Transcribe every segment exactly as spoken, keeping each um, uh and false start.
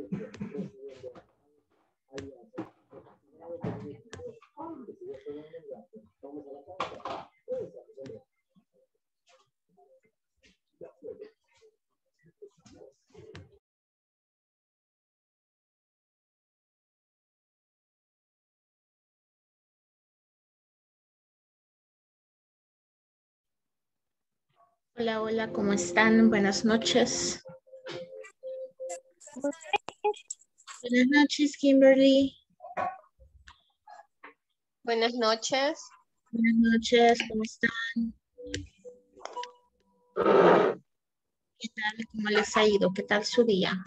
Hola, hola, ¿cómo están? Buenas noches. Buenas noches, Kimberly. Buenas noches. Buenas noches, ¿cómo están? ¿Qué tal? ¿Cómo les ha ido? ¿Qué tal su día?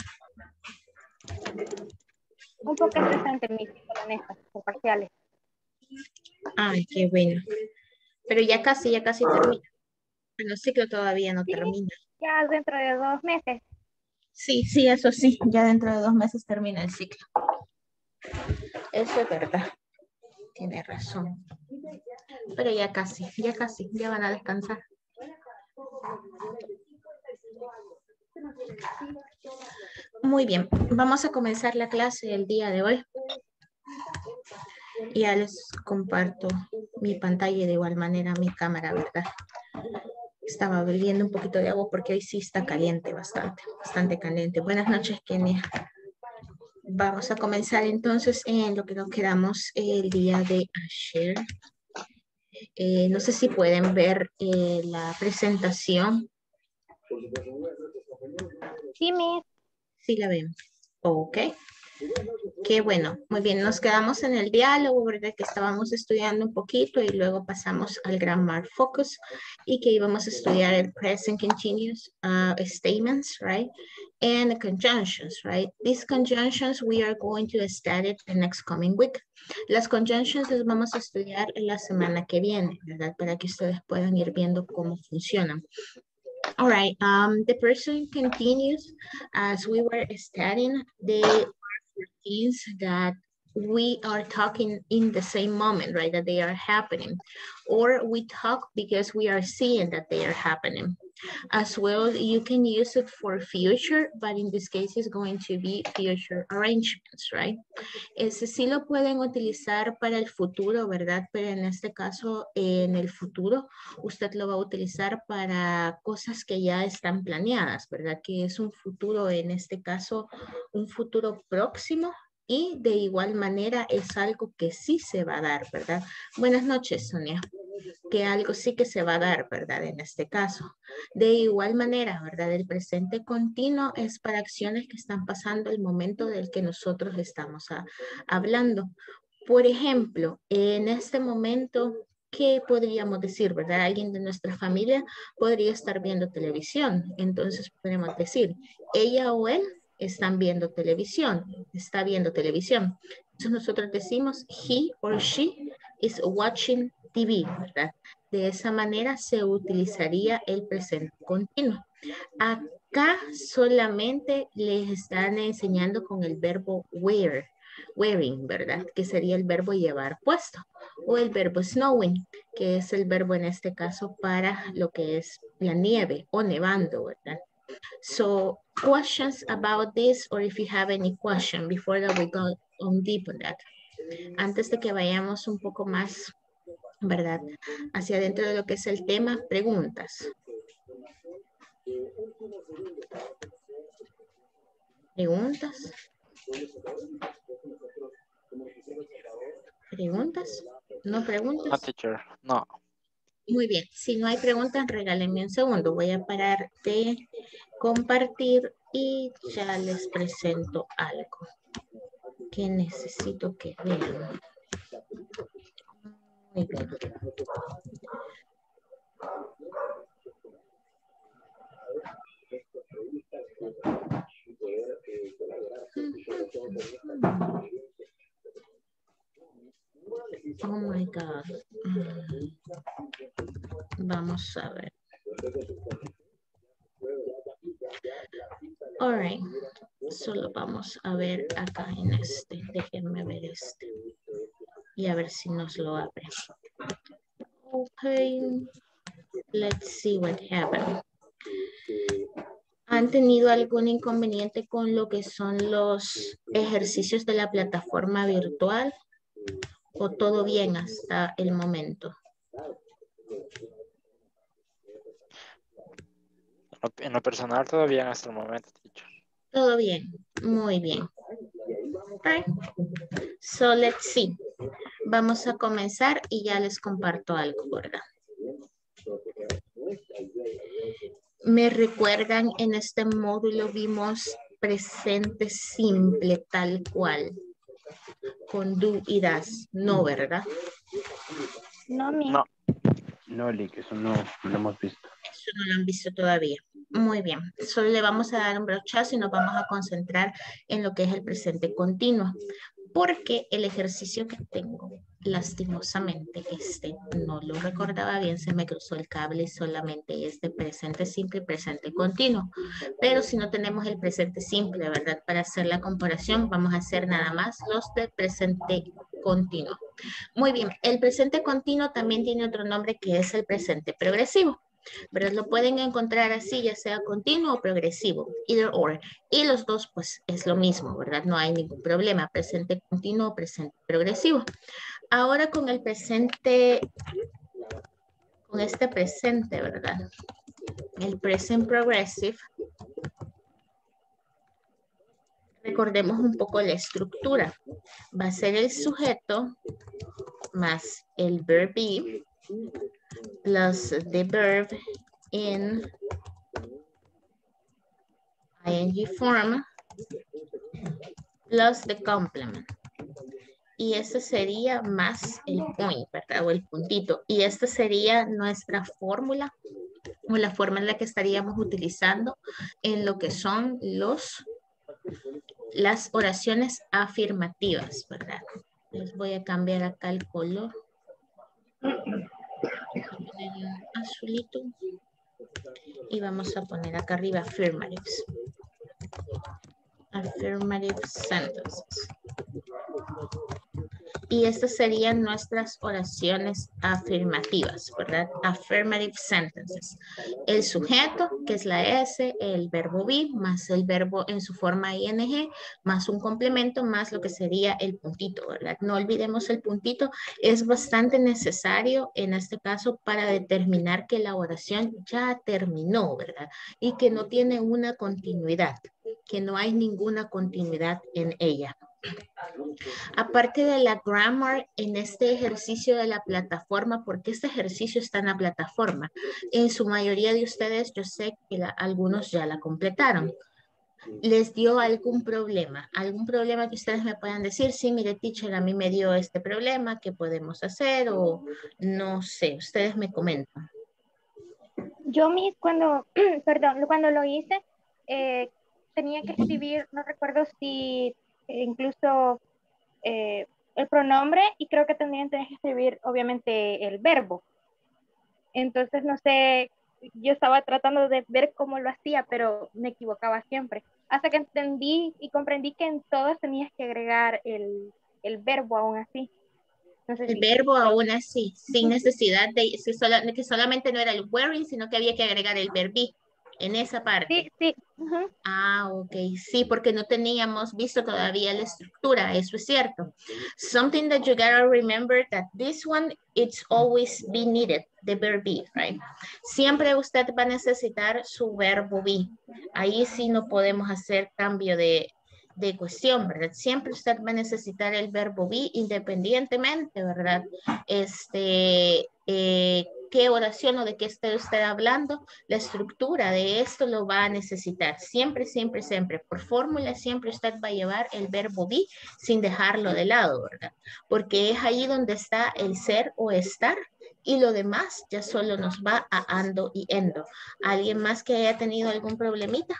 Un poco estresante, mi la neta, por parciales. Ay, qué bueno. Pero ya casi, ya casi termina. Pero el ciclo todavía no Sí, termina. ya dentro de dos meses. Sí, sí, eso sí. Ya dentro de dos meses termina el ciclo. Eso es verdad. Tiene razón. Pero ya casi, ya casi, ya van a descansar. Muy bien, vamos a comenzar la clase el día de hoy. Ya les comparto mi pantalla y de igual manera mi cámara, ¿verdad? Estaba bebiendo un poquito de agua porque hoy sí está caliente, bastante, bastante caliente. Buenas noches, Kenia. Vamos a comenzar entonces en lo que nos quedamos el día de ayer. Eh, no sé si pueden ver eh, la presentación. Sí, mis. Sí la ven. Ok. Qué bueno. Muy bien. Nos quedamos en el diálogo, ¿verdad? Que estábamos estudiando un poquito y luego pasamos al grammar focus y que íbamos a estudiar el present continuous uh, statements, right? And the conjunctions, right? These conjunctions we are going to study the next coming week. Las conjunctions las vamos a estudiar la semana que viene, ¿verdad? Para que ustedes puedan ir viendo cómo funcionan. All right, um, the person continues as we were studying the things that we are talking in the same moment, right? That they are happening. Or we talk because we are seeing that they are happening. As well, you can use it for future, but in this case, it's going to be future arrangements, right? Ese sí lo pueden utilizar para el futuro, ¿verdad? Pero en este caso, en el futuro, usted lo va a utilizar para cosas que ya están planeadas, ¿verdad? Que es un futuro, en este caso, un futuro próximo y de igual manera es algo que sí se va a dar, ¿verdad? Buenas noches, Sonia. Que algo sí que se va a dar, ¿verdad? En este caso. De igual manera, ¿verdad? El presente continuo es para acciones que están pasando el momento del que nosotros estamos a, hablando. Por ejemplo, en este momento, ¿qué podríamos decir, verdad? Alguien de nuestra familia podría estar viendo televisión. Entonces podemos decir, ella o él están viendo televisión, está viendo televisión. Entonces nosotros decimos, he or she is watching T V, ¿verdad? De esa manera se utilizaría el presente continuo. Acá solamente les están enseñando con el verbo wear, wearing, ¿verdad? Que sería el verbo llevar puesto. O el verbo snowing, que es el verbo en este caso para lo que es la nieve o nevando, ¿verdad? So, questions about this, or if you have any question before that we go on deep on that. Antes de que vayamos un poco más, ¿verdad? Hacia adentro de lo que es el tema, preguntas. ¿Preguntas? ¿Preguntas? ¿No preguntas? No, teacher, no. Muy bien, si no hay preguntas, regálenme un segundo. Voy a parar de compartir y ya les presento algo que necesito que vean. Muy bien. Oh my God. Vamos a ver. All right. Solo vamos a ver acá en este. Déjenme ver este. Y a ver si nos lo abre. Okay. Let's see what happened. A ¿Han tenido algún inconveniente con lo que son los ejercicios de la plataforma virtual? ¿O todo bien hasta el momento? En lo personal, todo bien hasta el momento, teacher. Todo bien, muy bien. Right. So let's see. Vamos a comenzar y ya les comparto algo, ¿verdad? Me recuerdan, en este módulo vimos presente simple tal cual, con do y das, no, ¿verdad? No, mi. No. No, Lick, eso no, no lo hemos visto. Eso no lo han visto todavía. Muy bien. Solo le vamos a dar un brochazo y nos vamos a concentrar en lo que es el presente continuo. Porque el ejercicio que tengo, lastimosamente, este no lo recordaba bien, se me cruzó el cable y solamente es de presente simple y presente continuo. Pero si no tenemos el presente simple, ¿verdad? Para hacer la comparación, vamos a hacer nada más los de presente continuo. Muy bien, el presente continuo también tiene otro nombre que es el presente progresivo. Pero lo pueden encontrar así, ya sea continuo o progresivo, either or. Y los dos, pues, es lo mismo, ¿verdad? No hay ningún problema, presente continuo o presente progresivo. Ahora con el presente, con este presente, ¿verdad? El present progressive. Recordemos un poco la estructura. Va a ser el sujeto más el verb be plus the verb in ing form plus the complement. Y ese sería más el point, ¿verdad? O el puntito. Y esta sería nuestra fórmula o la forma en la que estaríamos utilizando en lo que son los, las oraciones afirmativas, ¿verdad? Les voy a cambiar acá el color. Azulito. Y vamos a poner acá arriba affirmatives. Affirmative sentences. Y estas serían nuestras oraciones afirmativas, ¿verdad? Affirmative sentences. El sujeto, que es la S, el verbo be, más el verbo en su forma ing, más un complemento, más lo que sería el puntito, ¿verdad? No olvidemos el puntito, es bastante necesario en este caso para determinar que la oración ya terminó, ¿verdad? Y que no tiene una continuidad, que no hay ninguna continuidad en ella. Aparte de la grammar, en este ejercicio de la plataforma, porque este ejercicio está en la plataforma, en su mayoría de ustedes, yo sé que la, algunos ya la completaron. ¿Les dio algún problema? ¿Algún problema que ustedes me puedan decir? Sí, mire, teacher, a mí me dio este problema, ¿qué podemos hacer? O no sé, ustedes me comentan. Yo mis cuando, perdón, cuando lo hice, eh, tenía que escribir, no recuerdo si eh, incluso eh, el pronombre y creo que también tenés que escribir obviamente el verbo. Entonces, no sé, yo estaba tratando de ver cómo lo hacía, pero me equivocaba siempre. Hasta que entendí y comprendí que en todos tenías que agregar el, el verbo aún así. No sé El si, verbo si aún así, sin necesidad de, si sola, que solamente no era el wearing, sino que había que agregar el verb be en esa parte. Sí, sí. Uh-huh. Ah, ok, sí, porque no teníamos visto todavía la estructura, eso es cierto. Something that you gotta remember that this one, it's always be needed, the verb be, right? Siempre usted va a necesitar su verbo be. Ahí sí no podemos hacer cambio de, de cuestión, ¿verdad? Siempre usted va a necesitar el verbo be independientemente, ¿verdad? Este, eh, qué oración o de qué esté usted hablando, la estructura de esto lo va a necesitar. Siempre, siempre, siempre. Por fórmula, siempre usted va a llevar el verbo be sin dejarlo de lado, ¿verdad? Porque es ahí donde está el ser o estar y lo demás ya solo nos va a ando y endo. ¿Alguien más que haya tenido algún problemita?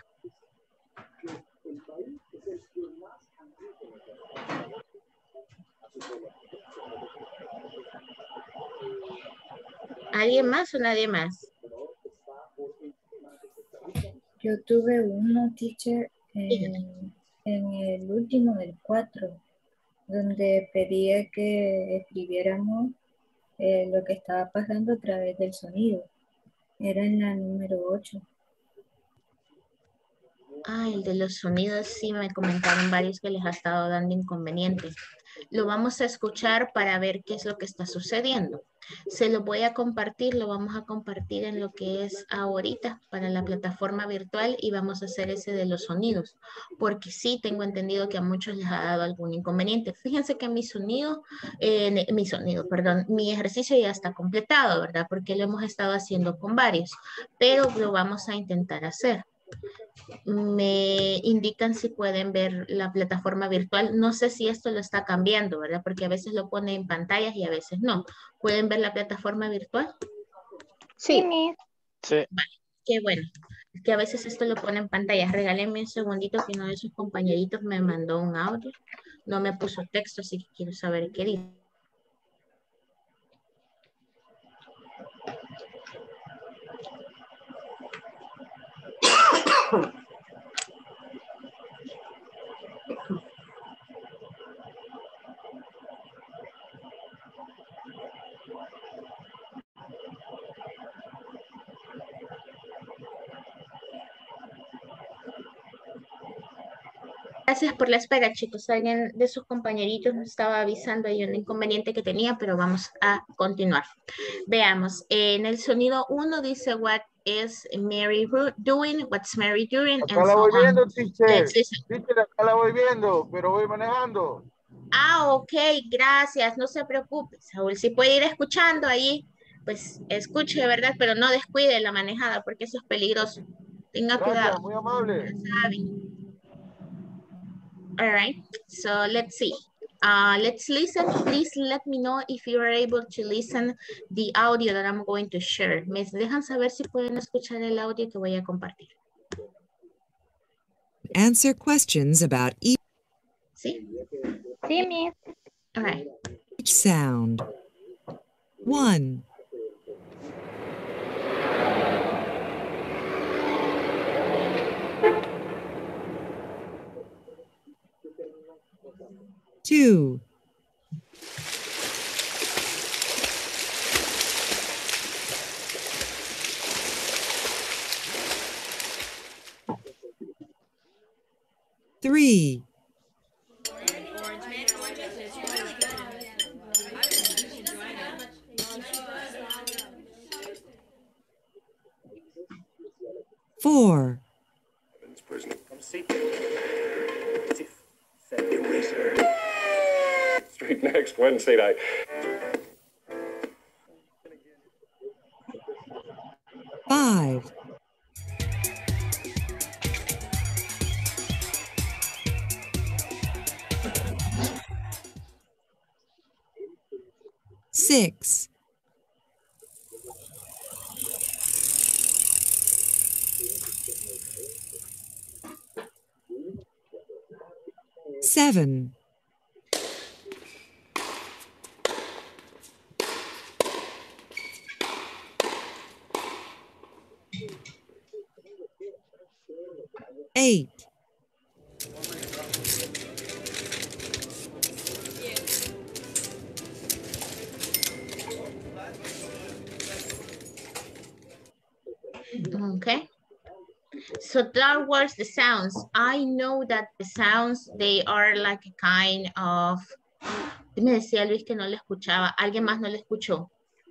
¿Alguien más o nadie más? Yo tuve uno, teacher, en, en el último del cuatro, donde pedía que escribiéramos eh, lo que estaba pasando a través del sonido. Era en la número ocho. Ah, el de los sonidos sí me comentaron varios que les ha estado dando inconveniente. Lo vamos a escuchar para ver qué es lo que está sucediendo. Se lo voy a compartir, lo vamos a compartir en lo que es ahorita para la plataforma virtual y vamos a hacer ese de los sonidos, porque sí tengo entendido que a muchos les ha dado algún inconveniente. Fíjense que mi sonido, eh, mi sonido, perdón, mi ejercicio ya está completado, ¿verdad? Porque lo hemos estado haciendo con varios, pero lo vamos a intentar hacer. Me indican si pueden ver la plataforma virtual. No sé si esto lo está cambiando, ¿verdad? Porque a veces lo pone en pantallas y a veces no. ¿Pueden ver la plataforma virtual? Sí, Miss. Sí. Vale, qué bueno. Es que a veces esto lo pone en pantallas. Regálenme un segundito que uno de sus compañeritos me mandó un audio. No me puso texto, así que quiero saber qué dice. Gracias por la espera, chicos. Alguien de sus compañeritos nos estaba avisando de un inconveniente que tenía, pero vamos a continuar. Veamos. En el sonido uno dice, what is Mary doing? What's Mary doing? Acá And la so voy viendo, on. teacher. Let's listen. Teacher, acá la voy viendo, pero voy manejando. Ah, ok, gracias. No se preocupe, Saúl. Si puede ir escuchando ahí, pues escuche, ¿verdad? Pero no descuide la manejada porque eso es peligroso. Tenga Gracias, cuidado. muy amable. Ya saben. All right, so let's see. Uh, let's listen. Please let me know if you are able to listen the audio that I'm going to share. Me dejan saber si pueden escuchar el audio que voy a compartir. Answer questions about each ¿Sí? Sí, Miss. All right. sound. One. Two. Three. Four. Street next Wednesday night. Five. Six. Seven. Eight. Okay. So that was the sounds. I know that the sounds, they are like a kind of... Me decía Luis que no le escuchaba. ¿Alguien más no le escuchó?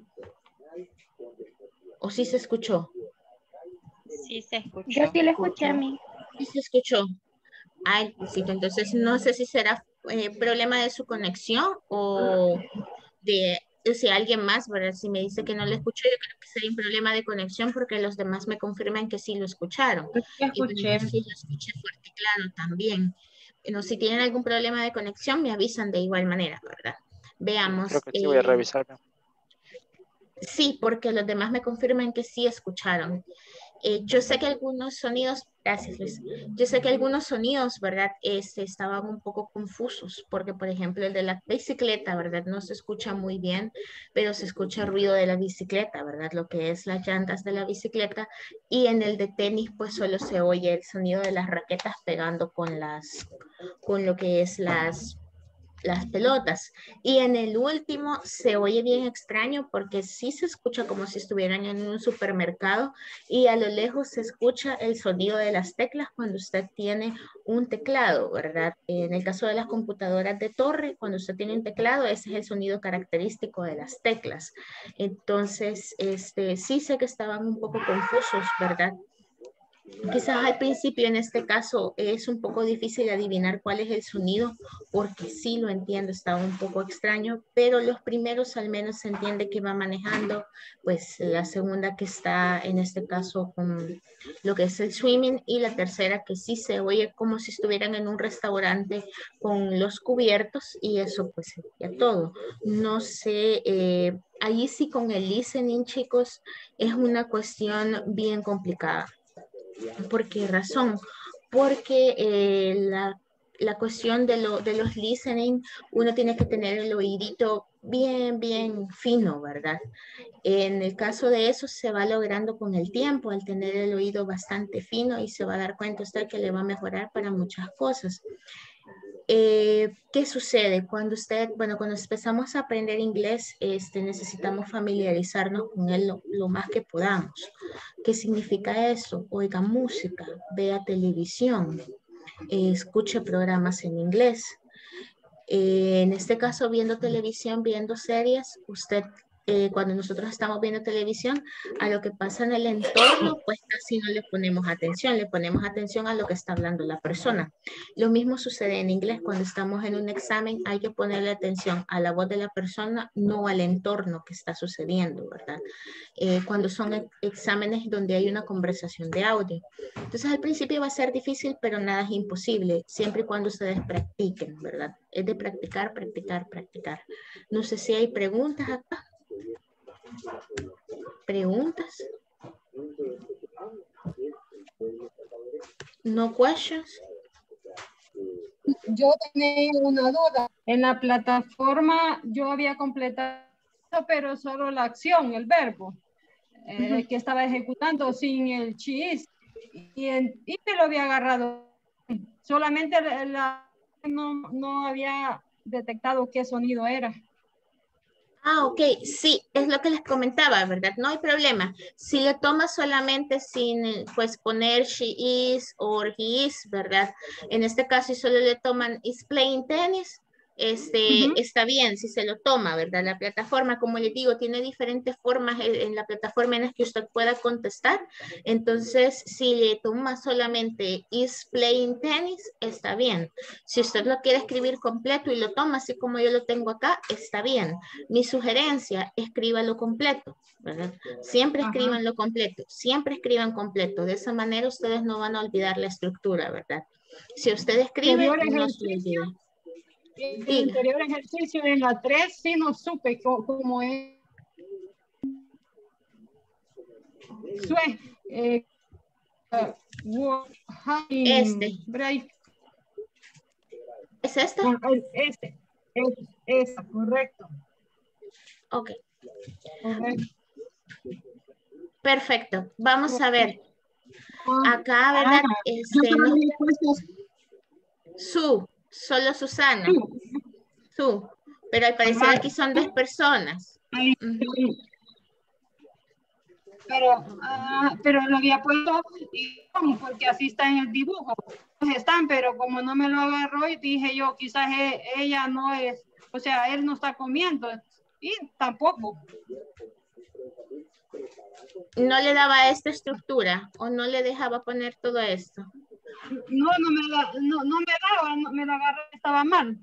¿O sí se escuchó? Sí se escuchó. Yo sí lo escuché a mí. Sí se escuchó. Ay, sí, entonces no sé si será eh, problema de su conexión o de si alguien más, ¿verdad? Si me dice que no lo escuchó, yo creo que sería un problema de conexión porque los demás me confirman que sí lo escucharon. Yo sí escuché. Y sí lo escuché fuerte, claro, también. Bueno, si tienen algún problema de conexión, me avisan de igual manera, ¿verdad? Veamos. Creo que sí, voy a eh, revisar. Sí, porque los demás me confirman que sí escucharon. Eh, yo sé que algunos sonidos, gracias Luis, yo sé que algunos sonidos, ¿verdad? Este, estaban un poco confusos, porque por ejemplo el de la bicicleta, ¿verdad? No se escucha muy bien, pero se escucha el ruido de la bicicleta, ¿verdad? Lo que es las llantas de la bicicleta, y en el de tenis pues solo se oye el sonido de las raquetas pegando con las, con lo que es las, las pelotas. Y en el último se oye bien extraño porque sí se escucha como si estuvieran en un supermercado y a lo lejos se escucha el sonido de las teclas cuando usted tiene un teclado, ¿verdad? En el caso de las computadoras de torre, cuando usted tiene un teclado, ese es el sonido característico de las teclas. Entonces, este, sí sé que estaban un poco confusos, ¿verdad? Quizás al principio en este caso es un poco difícil adivinar cuál es el sonido porque sí lo entiendo, estaba un poco extraño, pero los primeros al menos se entiende que va manejando, pues la segunda que está en este caso con lo que es el swimming y la tercera que sí se oye como si estuvieran en un restaurante con los cubiertos y eso pues sería todo. No sé, eh, ahí sí con el listening chicos es una cuestión bien complicada. ¿Por qué razón? Porque eh, la, la cuestión de, lo, de los listening, uno tiene que tener el oídito bien, bien fino, ¿verdad? En el caso de eso se va logrando con el tiempo, al tener el oído bastante fino y se va a dar cuenta usted que le va a mejorar para muchas cosas. Eh, ¿Qué sucede? Cuando usted, bueno, cuando empezamos a aprender inglés, este, necesitamos familiarizarnos con él lo, lo más que podamos. ¿Qué significa eso? Oiga música, vea televisión, eh, escuche programas en inglés. Eh, en este caso, viendo televisión, viendo series, usted, eh, cuando nosotros estamos viendo televisión, a lo que pasa en el entorno, pues casi no le ponemos atención, le ponemos atención a lo que está hablando la persona. Lo mismo sucede en inglés, cuando estamos en un examen, hay que ponerle atención a la voz de la persona, no al entorno que está sucediendo, ¿verdad? Eh, cuando son ex exámenes donde hay una conversación de audio. Entonces al principio va a ser difícil, pero nada es imposible, siempre y cuando ustedes practiquen, ¿verdad? Es de practicar, practicar, practicar. No sé si hay preguntas acá. ¿Preguntas? ¿No questions? Yo tenía una duda. En la plataforma yo había completado, pero solo la acción, el verbo, eh, uh-huh. que estaba ejecutando sin el cheese. Y, en, y me lo había agarrado. Solamente la, la, no, no había detectado qué sonido era. Ah, ok, sí, es lo que les comentaba, ¿verdad? No hay problema. Si le toma solamente sin, pues, poner she is or he is, ¿verdad? En este caso, si solo le toman is playing tennis, este, uh-huh. está bien si se lo toma, ¿verdad? La plataforma, como les digo, tiene diferentes formas en la plataforma en las que usted pueda contestar. Entonces, si le toma solamente is playing tennis, está bien. Si usted lo quiere escribir completo y lo toma así como yo lo tengo acá, está bien. Mi sugerencia, escríbalo completo, ¿verdad? Siempre escriban lo completo, siempre escriban completo. De esa manera ustedes no van a olvidar la estructura, ¿verdad? Si usted escribe, no se olvida. El Diga. Anterior ejercicio en la tres sí no supe cómo es. Sue, eh, uh, este. Break. ¿Es este? Este. Es, es correcto. Ok. Correcto. Perfecto. Vamos a ver. Acá, ¿verdad? Ah, este, no. Su, solo Susana. Su. Pero al parecer aquí son dos personas. Uh-huh. Pero, uh, pero lo había puesto porque así está en el dibujo. Pues están, pero como no me lo agarró y dije yo, quizás ella no es, o sea, él no está comiendo y tampoco. ¿No le daba esta estructura o no le dejaba poner todo esto? No, no me, la, no, no me daba, no, me la agarró, estaba mal.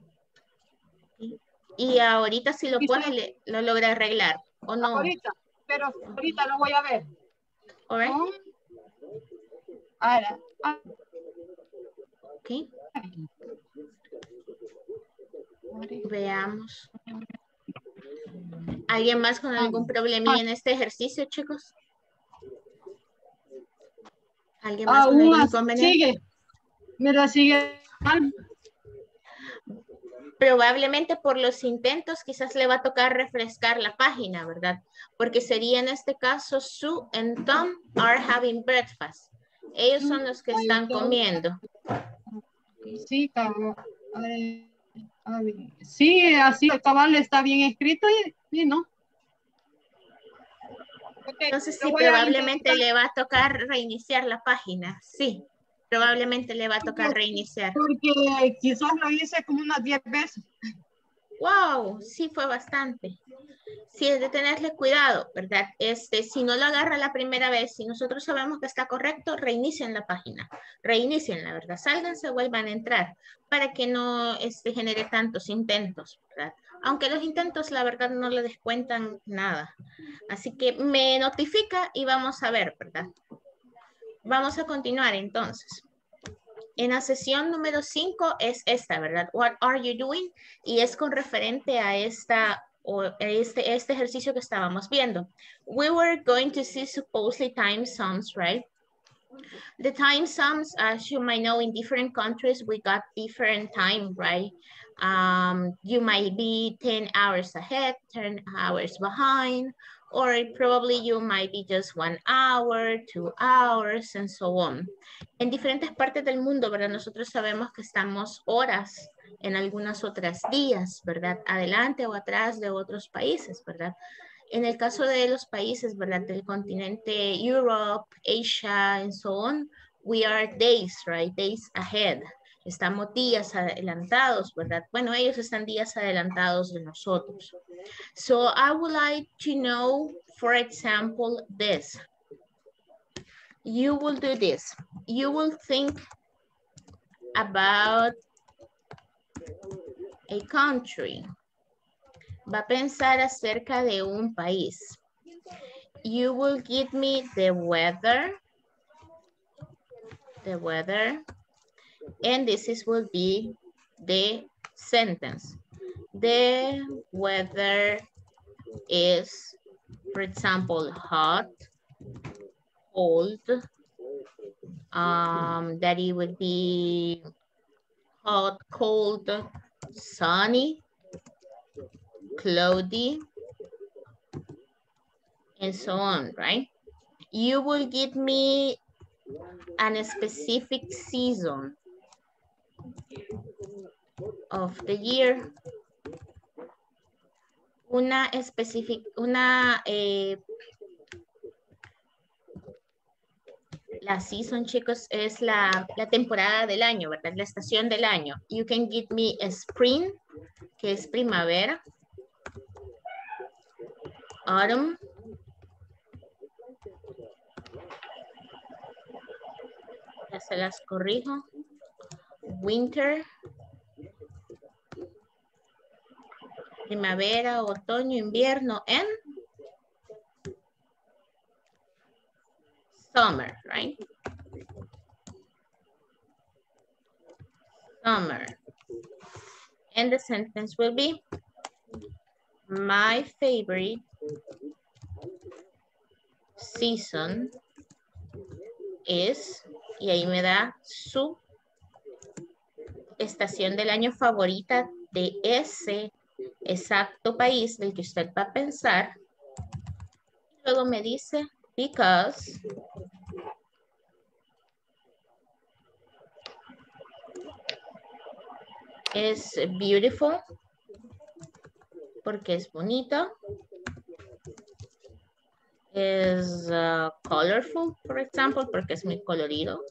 Y ahorita si lo pone, le, lo logra arreglar, ¿o no? Ahorita, pero ahorita lo voy a ver. Right. ¿No? Ahora. Ah. Ok. Veamos. ¿Alguien más con algún problemilla en este ejercicio, chicos? ¿Alguien más con algún inconveniente? Sigue. Me la sigue. Probablemente por los intentos quizás le va a tocar refrescar la página, ¿verdad? Porque sería en este caso Sue and Tom are having breakfast. Ellos son los que están comiendo. Sí, claro. A ver, A ver, sí, así el cabal está bien escrito y, y no. Okay, Entonces lo sí, voy a probablemente intentar. le va a tocar reiniciar la página. Sí, probablemente le va a tocar reiniciar. Porque quizás lo hice como unas diez veces. Wow, sí fue bastante. Sí, es de tenerle cuidado, ¿verdad? Este, si no lo agarra la primera vez, si nosotros sabemos que está correcto, reinicien la página. Reinicien, la verdad. Sálganse, vuelvan a entrar para que no este, genere tantos intentos, ¿verdad? Aunque los intentos, la verdad, no le descuentan nada. Así que me notifica y vamos a ver, ¿verdad? Vamos a continuar entonces. En la sesión número cinco es esta, ¿verdad? What are you doing? Y es con referente a esta o este, este ejercicio que estábamos viendo. We were going to see supposedly time sums, right? The time sums, as you might know, in different countries, we got different time, right? Um, you might be ten hours ahead, ten hours behind, or probably you might be just one hour, two hours, and so on. En diferentes partes del mundo, ¿verdad? Nosotros sabemos que estamos horas en algunas otras días, ¿verdad? Adelante o atrás de otros países, ¿verdad? En el caso de los países, ¿verdad? Del continente Europe, Asia, and so on, we are days, right? Days ahead. Estamos días adelantados, ¿verdad? Bueno, ellos están días adelantados de nosotros. So I would like to know, for example, this. You will do this. You will think about a country. Va a pensar acerca de un país. You will give me the weather. The weather. And this is will be the sentence. The weather is, for example, hot, cold. Um, that it would be hot, cold, sunny, cloudy, and so on, right? You will give me a specific season of the year. Una específica, una, eh, la season, chicos, es la, la temporada del año, ¿verdad? La estación del año. You can give me a spring, que es primavera. Autumn. Ya se las corrijo. Winter. Primavera, otoño, invierno, and summer, right? Summer. And the sentence will be, my favorite season is, y ahí me da su estación del año favorita de ese exacto país del que usted va a pensar. Luego me dice, because es beautiful, porque es bonito. Es uh, colorful, por ejemplo, porque es muy colorido.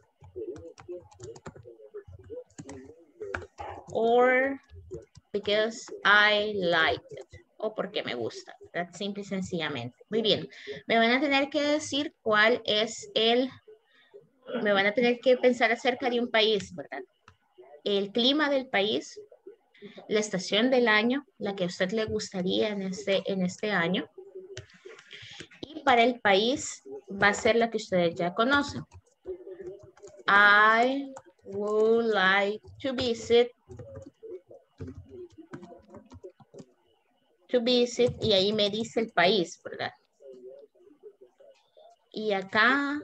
Or because I like it. O porque me gusta. ¿Verdad? Simple y sencillamente. Muy bien. Me van a tener que decir cuál es el... Me van a tener que pensar acerca de un país, ¿verdad? El clima del país, la estación del año, la que a usted le gustaría en este, en este año. Y para el país va a ser la que ustedes ya conocen. I would like to visit. To visit. Y ahí me dice el país, ¿verdad? Y acá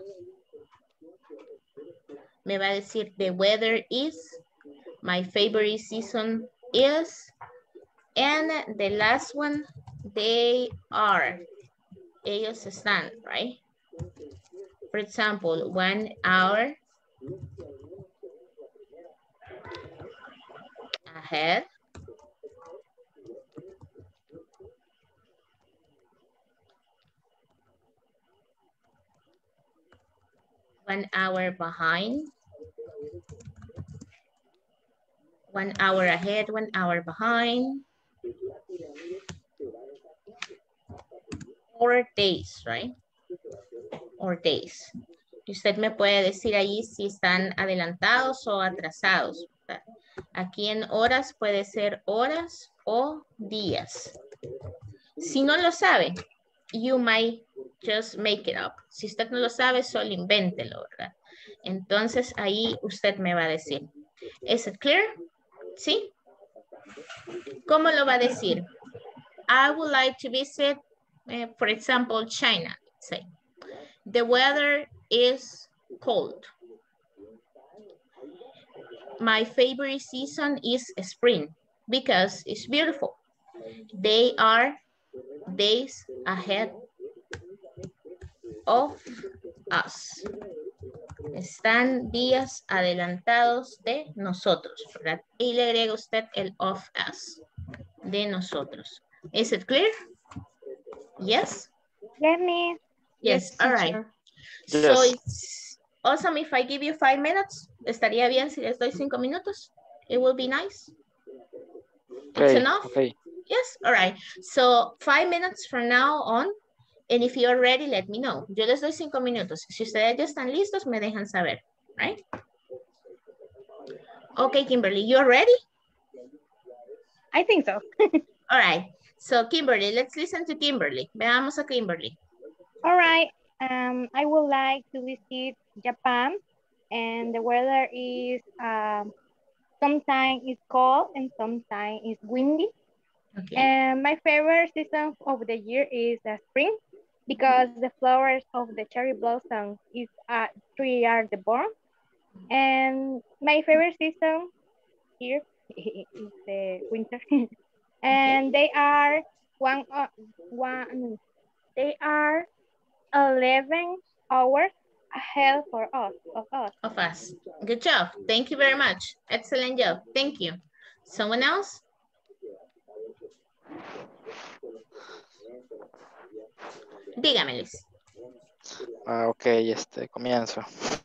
me va a decir the weather is. My favorite season is. And the last one, they are. Ellos están, right? For example, one hour ahead. one hour behind, one hour ahead, one hour behind, or days, right? Or days. Y usted me puede decir ahí si están adelantados o atrasados. Aquí en horas puede ser horas o días. Si no lo sabe, you might just make it up. Si usted no lo sabe, solo invéntelo, ¿verdad? Entonces ahí usted me va a decir. ¿Is it clear? ¿Sí? ¿Cómo lo va a decir? I would like to visit, uh, for example, China. Let's say. The weather is cold. My favorite season is spring because it's beautiful. They are days ahead of us. Están días adelantados de nosotros, ¿verdad? Y le agrega usted el of us, de nosotros. Is it clear? Yes? Yes, miss. Yes, Yes, all right. teacher. So Yes. it's awesome if I give you five minutes. ¿Estaría bien si les doy cinco minutos? It will be nice. It's Okay, enough? okay. Yes, all right. So five minutes from now on, and if you're ready, let me know. Yo les doy cinco minutos. Si ustedes ya están listos, me dejan saber, right? Okay, Kimberly, you're ready? I think so. All right. So Kimberly, let's listen to Kimberly. Veamos a Kimberly. All right. Um, I would like to visit Japan, and the weather is um, sometimes it's cold and sometimes it's windy. Okay. And my favorite season of the year is uh, spring because the flowers of the cherry blossom is uh, tree are the born. And my favorite season here is the winter. And they are one, uh, one, they are eleven hours ahead for us, of us. Of us. Good job. Thank you very much. Excellent job. Thank you. Someone else? Dígame, Luis. Ah, ok, este, comienzo.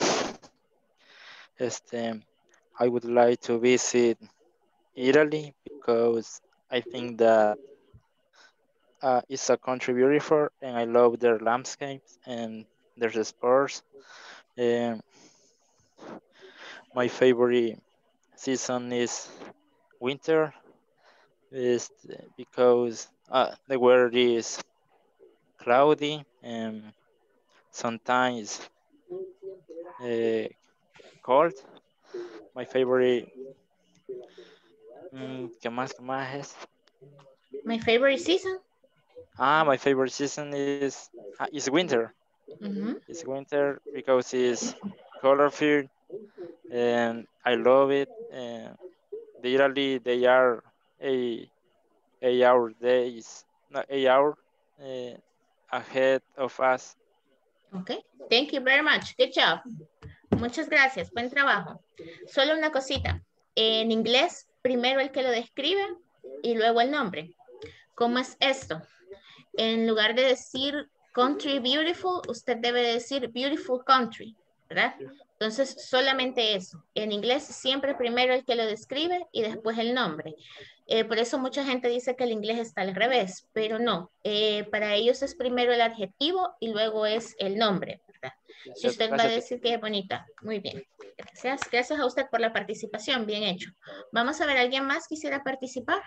Este, I would like to visit Italy because I think that uh, it's a country beautiful and I love their landscapes and their sports. Um, my favorite season is winter is because uh, the weather is cloudy and sometimes uh, cold. My favorite, mm, ¿qué más, qué más es? My favorite season? Ah, my favorite season is uh, is winter. Mm-hmm. It's winter because it's colorful and I love it. And literally they are a eight hour days, not eight hour uh, ahead of us. Okay, thank you very much. Good job. Muchas gracias, buen trabajo. Solo una cosita. En inglés, primero el que lo describe y luego el nombre. ¿Cómo es esto? En lugar de decir country beautiful, usted debe decir beautiful country, ¿verdad? Entonces, solamente eso. En inglés, siempre primero el que lo describe y después el nombre. Eh, por eso mucha gente dice que el inglés está al revés, pero no. Eh, para ellos es primero el adjetivo y luego es el nombre, ¿verdad? Si usted va a decir que es bonita, muy bien. Gracias. Gracias a usted por la participación, bien hecho. Vamos a ver, ¿alguien más quisiera participar?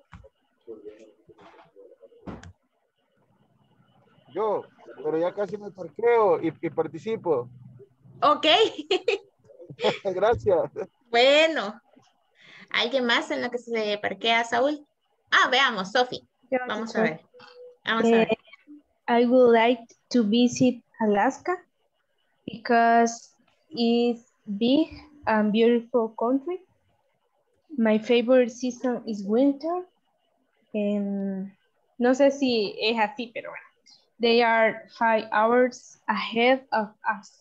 Yo, pero ya casi me parqueo y, y participo. Ok. Gracias. Bueno. ¿Alguien más en lo que se parquea, Saúl? Ah, veamos, Sophie. Vamos a ver. Vamos a ver. I would like to visit Alaska because it's big and beautiful country. My favorite season is winter. And no sé si es así, pero bueno. They are five hours ahead of us.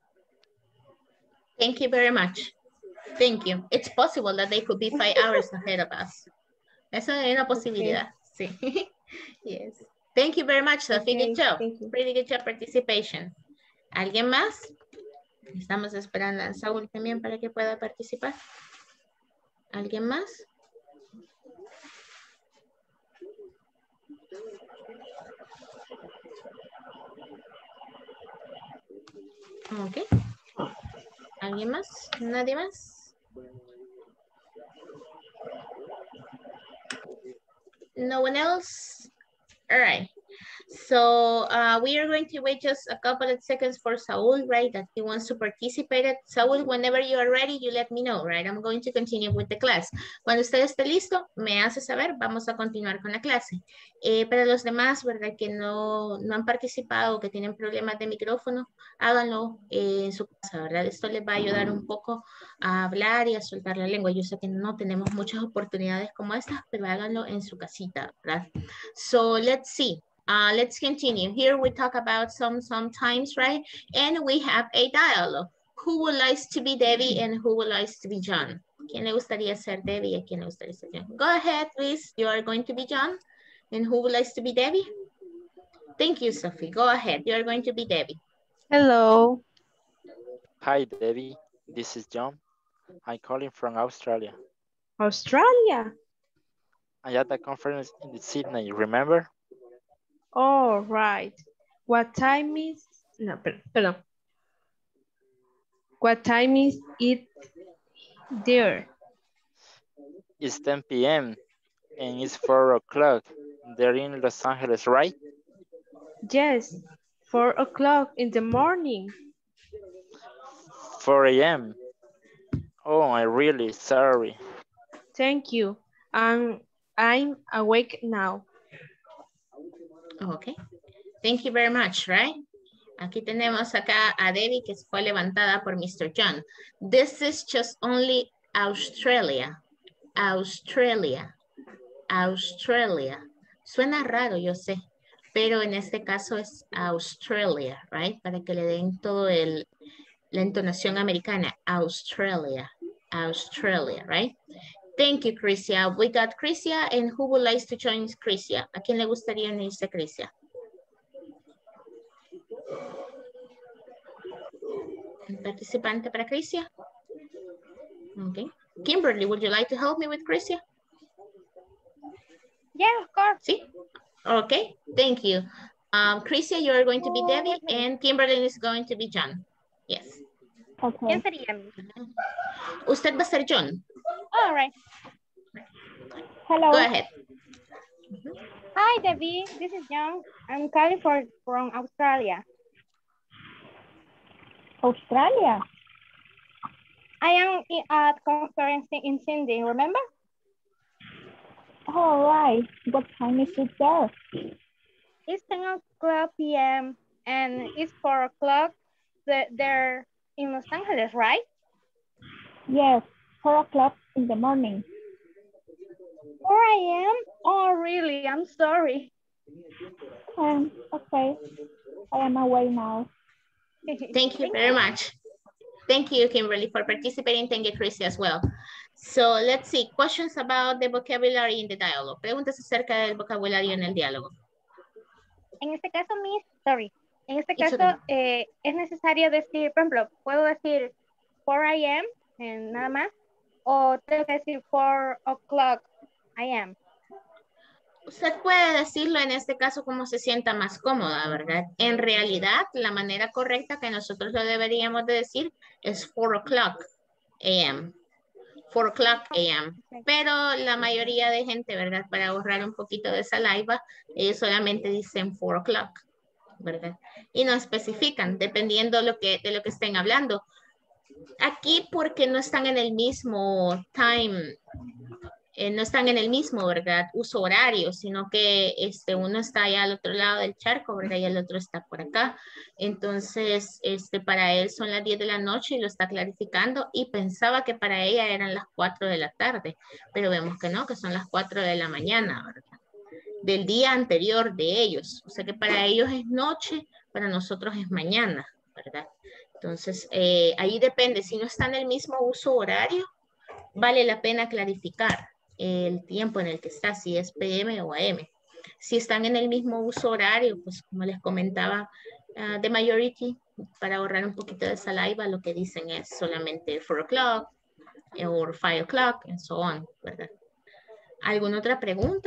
Thank you very much. Thank you. It's possible that they could be five hours ahead of us. Eso es una posibilidad. Okay. Sí. Yes. Thank you very much, Sophie. Okay, good job. thank you. Pretty good job participation. ¿Alguien más? Estamos esperando a Saúl también para que pueda participar. ¿Alguien más? Ok. ¿Alguien más? ¿Nadie más? No one else? All right. So uh, we are going to wait just a couple of seconds for Saul, right? That he wants to participate. Saul, whenever you are ready, you let me know, right? I'm going to continue with the class. Cuando usted esté listo, me hace saber, vamos a continuar con la clase. Eh, para los demás, ¿verdad? Que no, no han participado, que tienen problemas de micrófono, háganlo eh, en su casa, ¿verdad? Esto les va a ayudar un poco a hablar y a soltar la lengua. Yo sé que no tenemos muchas oportunidades como estas, pero háganlo en su casita, ¿verdad? So let's see. Uh, let's continue. Here we talk about some sometimes, right? And we have a dialogue. Who would like to be Debbie and who would like to be John? ¿Quién le gustaría ser Debbie y a quién le gustaría ser John? Go ahead, please. You are going to be John. And who would like to be Debbie? Thank you, Sophie. Go ahead. You are going to be Debbie. Hello. Hi, Debbie. This is John. I'm calling from Australia. Australia? I had a conference in Sydney, remember? All right. What time is... No, per- perdón. What time is it there? It's ten p m and it's four o'clock. They're in Los Angeles, right? Yes, four o'clock in the morning. four a m Oh, I'm really sorry. Thank you. I'm, I'm awake now. Okay. Thank you very much, right? Aquí tenemos acá a Debbie que fue levantada por mister John. This is just only Australia. Australia. Australia. Suena raro, yo sé, pero en este caso es Australia, right? Para que le den todo el, la entonación americana. Australia. Australia, right? Thank you, Crisia. We got Crisia, and who would like to join Crisia? ¿A quién le gustaría unirse a Crisia? ¿Un participante para Crisia? Okay. Kimberly, would you like to help me with Crisia? Yeah, of course. Sí. Okay, thank you. Um, Crisia, you are going to be Debbie, and Kimberly is going to be John. Yes. Okay. ¿Quién sería? Usted va a ser John. All right. Hello. Go ahead. Hi, Debbie. This is John. I'm calling for, from Australia. Australia? I am at conference in Sydney, remember? All right. What time is it there? It's ten o'clock p m and it's four o'clock there in Los Angeles, right? Yes, four o'clock in the morning. four a m? Oh, really? I'm sorry. Um, okay. I am away now. Thank you very much. Thank you, Kimberly, for participating. Thank you, Chrissy, as well. So let's see, questions about the vocabulary in the dialogue. Preguntas acerca del vocabulario en el diálogo. En este caso, Miss, sorry. En este caso, eh, es necesario decir, por ejemplo, puedo decir four a m, eh, nada más, o tengo que decir four o'clock I am. Usted puede decirlo en este caso como se sienta más cómoda, ¿verdad? En realidad, la manera correcta que nosotros lo deberíamos de decir es four o'clock a m four o'clock a m Pero la mayoría de gente, ¿verdad? Para ahorrar un poquito de saliva, ellos solamente dicen four o'clock, ¿verdad? Y no especifican, dependiendo lo que, de lo que estén hablando. Aquí porque no están en el mismo time, eh, no están en el mismo, ¿verdad? Uso horario, sino que este, uno está allá al otro lado del charco, ¿verdad? Y el otro está por acá. Entonces, este, para él son las diez de la noche y lo está clarificando y pensaba que para ella eran las cuatro de la tarde, pero vemos que no, que son las cuatro de la mañana, ¿verdad? Del día anterior de ellos. O sea que para ellos es noche, para nosotros es mañana, ¿verdad? Entonces, eh, ahí depende. Si no está en el mismo uso horario, vale la pena clarificar el tiempo en el que está, si es P M o A M. Si están en el mismo uso horario, pues como les comentaba, uh, the majority, para ahorrar un poquito de saliva, lo que dicen es solamente four o'clock o five o'clock and so on, ¿verdad? ¿Alguna otra pregunta?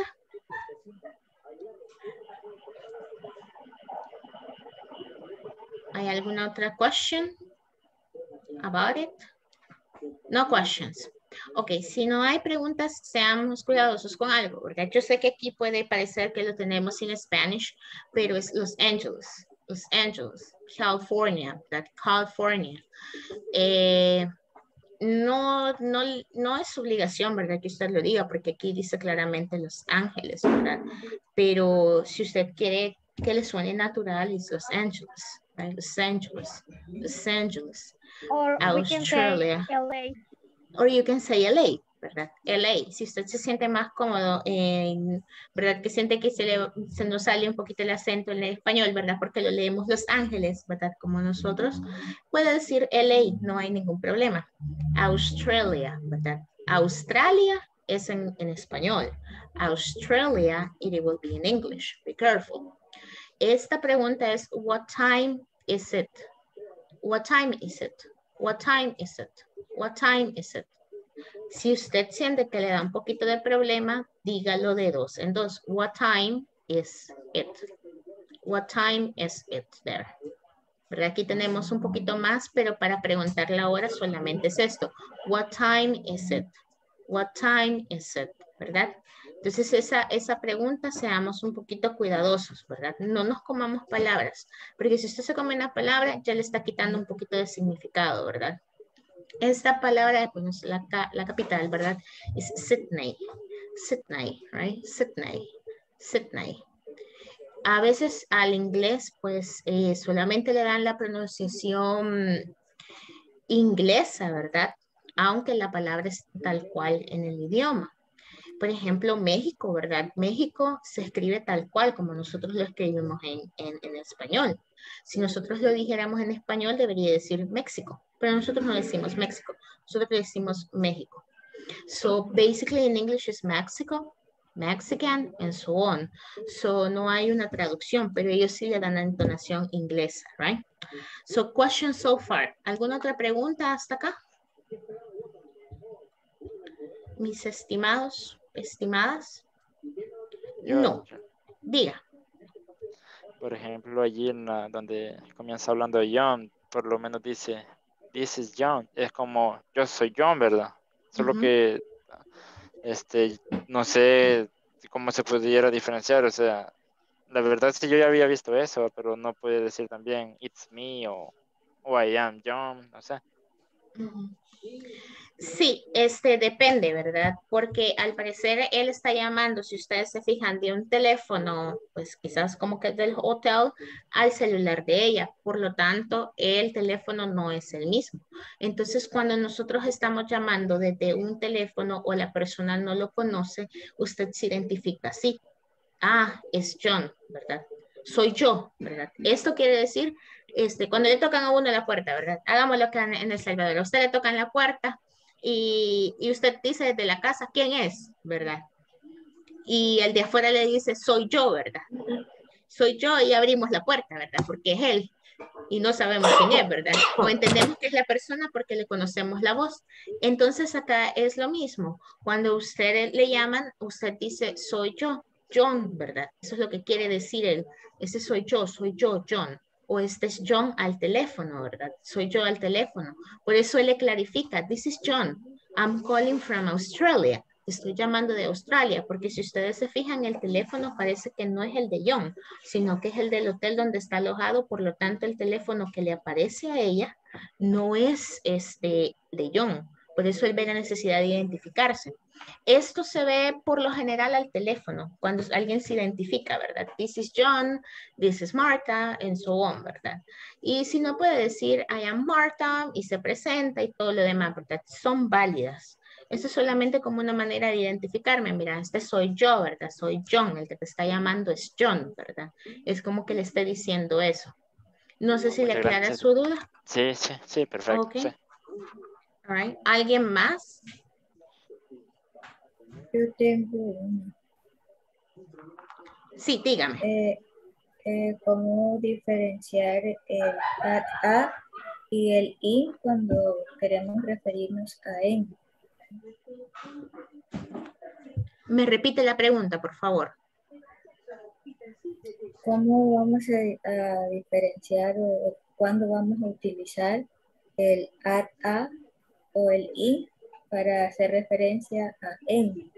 ¿Hay alguna otra question about it? No questions. Ok, si no hay preguntas, seamos cuidadosos con algo, ¿verdad? Yo sé que aquí puede parecer que lo tenemos en Spanish, pero es Los Angeles, Los Angeles, California, ¿verdad? California. Eh, no, no, no es obligación, ¿verdad? Que usted lo diga, porque aquí dice claramente Los Ángeles, ¿verdad? Pero si usted quiere que le suene natural, es Los Angeles, right? Los Angeles, Los Angeles, Or we can say Australia. L A. Or you can say L A, ¿verdad? L A, si usted se siente más cómodo, en, ¿verdad? Que siente que se, le, se nos sale un poquito el acento en el español, ¿verdad? Porque lo leemos Los Ángeles, ¿verdad? Como nosotros, puede decir L A, no hay ningún problema. Australia, ¿verdad? Australia es en, en español. Australia, it will be in English. Be careful. Esta pregunta es, what time is it? What time is it? What time is it? What time is it? Si usted siente que le da un poquito de problema, dígalo de dos en dos. What time is it? What time is it there? ¿Verdad? Aquí tenemos un poquito más, pero para preguntar la hora solamente es esto. What time is it? What time is it? ¿Verdad? Entonces esa, esa pregunta seamos un poquito cuidadosos, ¿verdad? No nos comamos palabras, porque si usted se come una palabra ya le está quitando un poquito de significado, ¿verdad? Esta palabra, pues la, la capital, ¿verdad? Es Sydney, Sydney, right? Sydney, Sydney. A veces al inglés, pues eh, solamente le dan la pronunciación inglesa, ¿verdad? Aunque la palabra es tal cual en el idioma. Por ejemplo, México, ¿verdad? México se escribe tal cual como nosotros lo escribimos en, en, en español. Si nosotros lo dijéramos en español, debería decir México, pero nosotros no decimos México, nosotros decimos México. So, basically in English is Mexico, Mexican, and so on. So, no hay una traducción, pero ellos sí le dan la entonación inglesa, right? So, question so far. ¿Alguna otra pregunta hasta acá? Mis estimados, estimadas. Yo, No, yo, diga. por ejemplo, allí en la, donde comienza hablando de John, por lo menos dice, this is John. Es como, yo soy John, ¿verdad? Solo Ujú. que, este, no sé cómo se pudiera diferenciar. O sea, la verdad es que yo ya había visto eso, pero no puede decir también, it's me o, o I am John, no sé. Ujú. Sí, este depende, ¿verdad? Porque al parecer él está llamando, si ustedes se fijan, de un teléfono, pues quizás como que del hotel al celular de ella. Por lo tanto, el teléfono no es el mismo. Entonces, cuando nosotros estamos llamando desde un teléfono o la persona no lo conoce, usted se identifica así. Ah, es John, ¿verdad? Soy yo, ¿verdad? Esto quiere decir, este, cuando le tocan a uno la puerta, ¿verdad? Hagámoslo acá en, en El Salvador. A usted le tocan la puerta y, y usted dice desde la casa, ¿quién es? ¿Verdad? Y el de afuera le dice, soy yo, ¿verdad? Soy yo y abrimos la puerta, ¿verdad? Porque es él y no sabemos quién es, ¿verdad? O entendemos que es la persona porque le conocemos la voz. Entonces acá es lo mismo. Cuando usted le llaman, usted dice, soy yo, John, ¿verdad? Eso es lo que quiere decir él. Ese soy yo, soy yo, John. O este es John al teléfono, ¿verdad? Soy yo al teléfono. Por eso él le clarifica, this is John. I'm calling from Australia. Estoy llamando de Australia, porque si ustedes se fijan, el teléfono parece que no es el de John, sino que es el del hotel donde está alojado, por lo tanto el teléfono que le aparece a ella no es este de John, por eso él ve la necesidad de identificarse. Esto se ve por lo general al teléfono, cuando alguien se identifica, ¿verdad? This is John, this is Martha, and so on, ¿verdad? Y si no puede decir I am Martha y se presenta y todo lo demás, ¿verdad? Son válidas. Eso es solamente como una manera de identificarme. Mira, este soy yo, ¿verdad? Soy John, el que te está llamando es John, ¿verdad? Es como que le esté diciendo eso. No sé si le Muchas aclara gracias. su duda. Sí, sí, sí, perfecto. Ok. Sí. All right. ¿Alguien más? Yo tengo una. Sí, dígame. Eh, eh, cómo diferenciar el at a y el in cuando queremos referirnos a en. Me repite la pregunta, por favor. ¿Cómo vamos a, a diferenciar o cuándo vamos a utilizar el at a o el in para hacer referencia a en?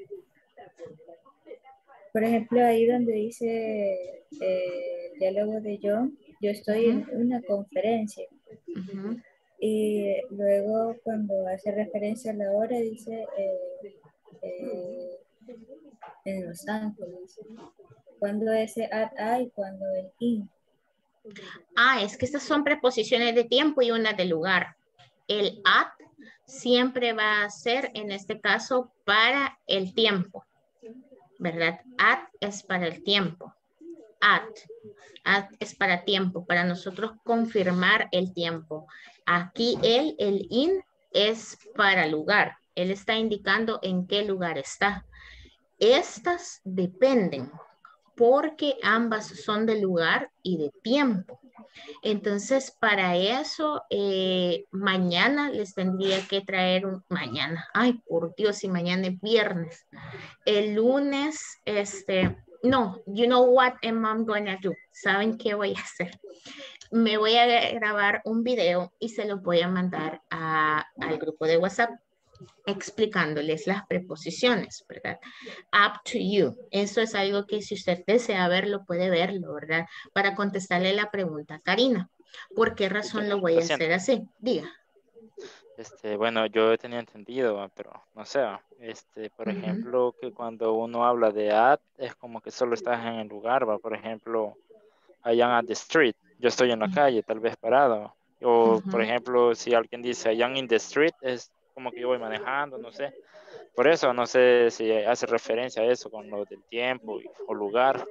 Por ejemplo, ahí donde dice eh, el diálogo de John, yo estoy uh-huh. en una conferencia. Uh-huh. Y luego cuando hace referencia a la hora dice eh, eh, en Los Ángeles. ¿Cuándo ese at a y cuándo el in? Ah, es que estas son preposiciones de tiempo y una de lugar. El at siempre va a ser, en este caso, para el tiempo, ¿verdad? At es para el tiempo. At. At es para tiempo, para nosotros confirmar el tiempo. Aquí el, el in es para lugar. Él está indicando en qué lugar está. Estas dependen, porque ambas son de lugar y de tiempo. Entonces, para eso, eh, mañana les tendría que traer un... Mañana, ay, por Dios, si mañana es viernes. El lunes, este... No, you know what am I gonna do? ¿Saben qué voy a hacer? Me voy a grabar un video y se lo voy a mandar a, al grupo de WhatsApp explicándoles las preposiciones, ¿verdad? Up to you. Eso es algo que si usted desea verlo, puede verlo, ¿verdad? Para contestarle la pregunta a Karina. ¿Por qué razón lo voy a hacer así? Diga. Este, bueno, yo tenía entendido, pero no sé, este, por uh-huh. ejemplo, que cuando uno habla de at, es como que solo estás en el lugar, ¿va? Por ejemplo, I am at the street, yo estoy en la calle, tal vez parado. O, uh-huh. por ejemplo, si alguien dice I am in the street, es como que yo voy manejando, no sé. Por eso, no sé si hace referencia a eso con lo del tiempo y, o lugar.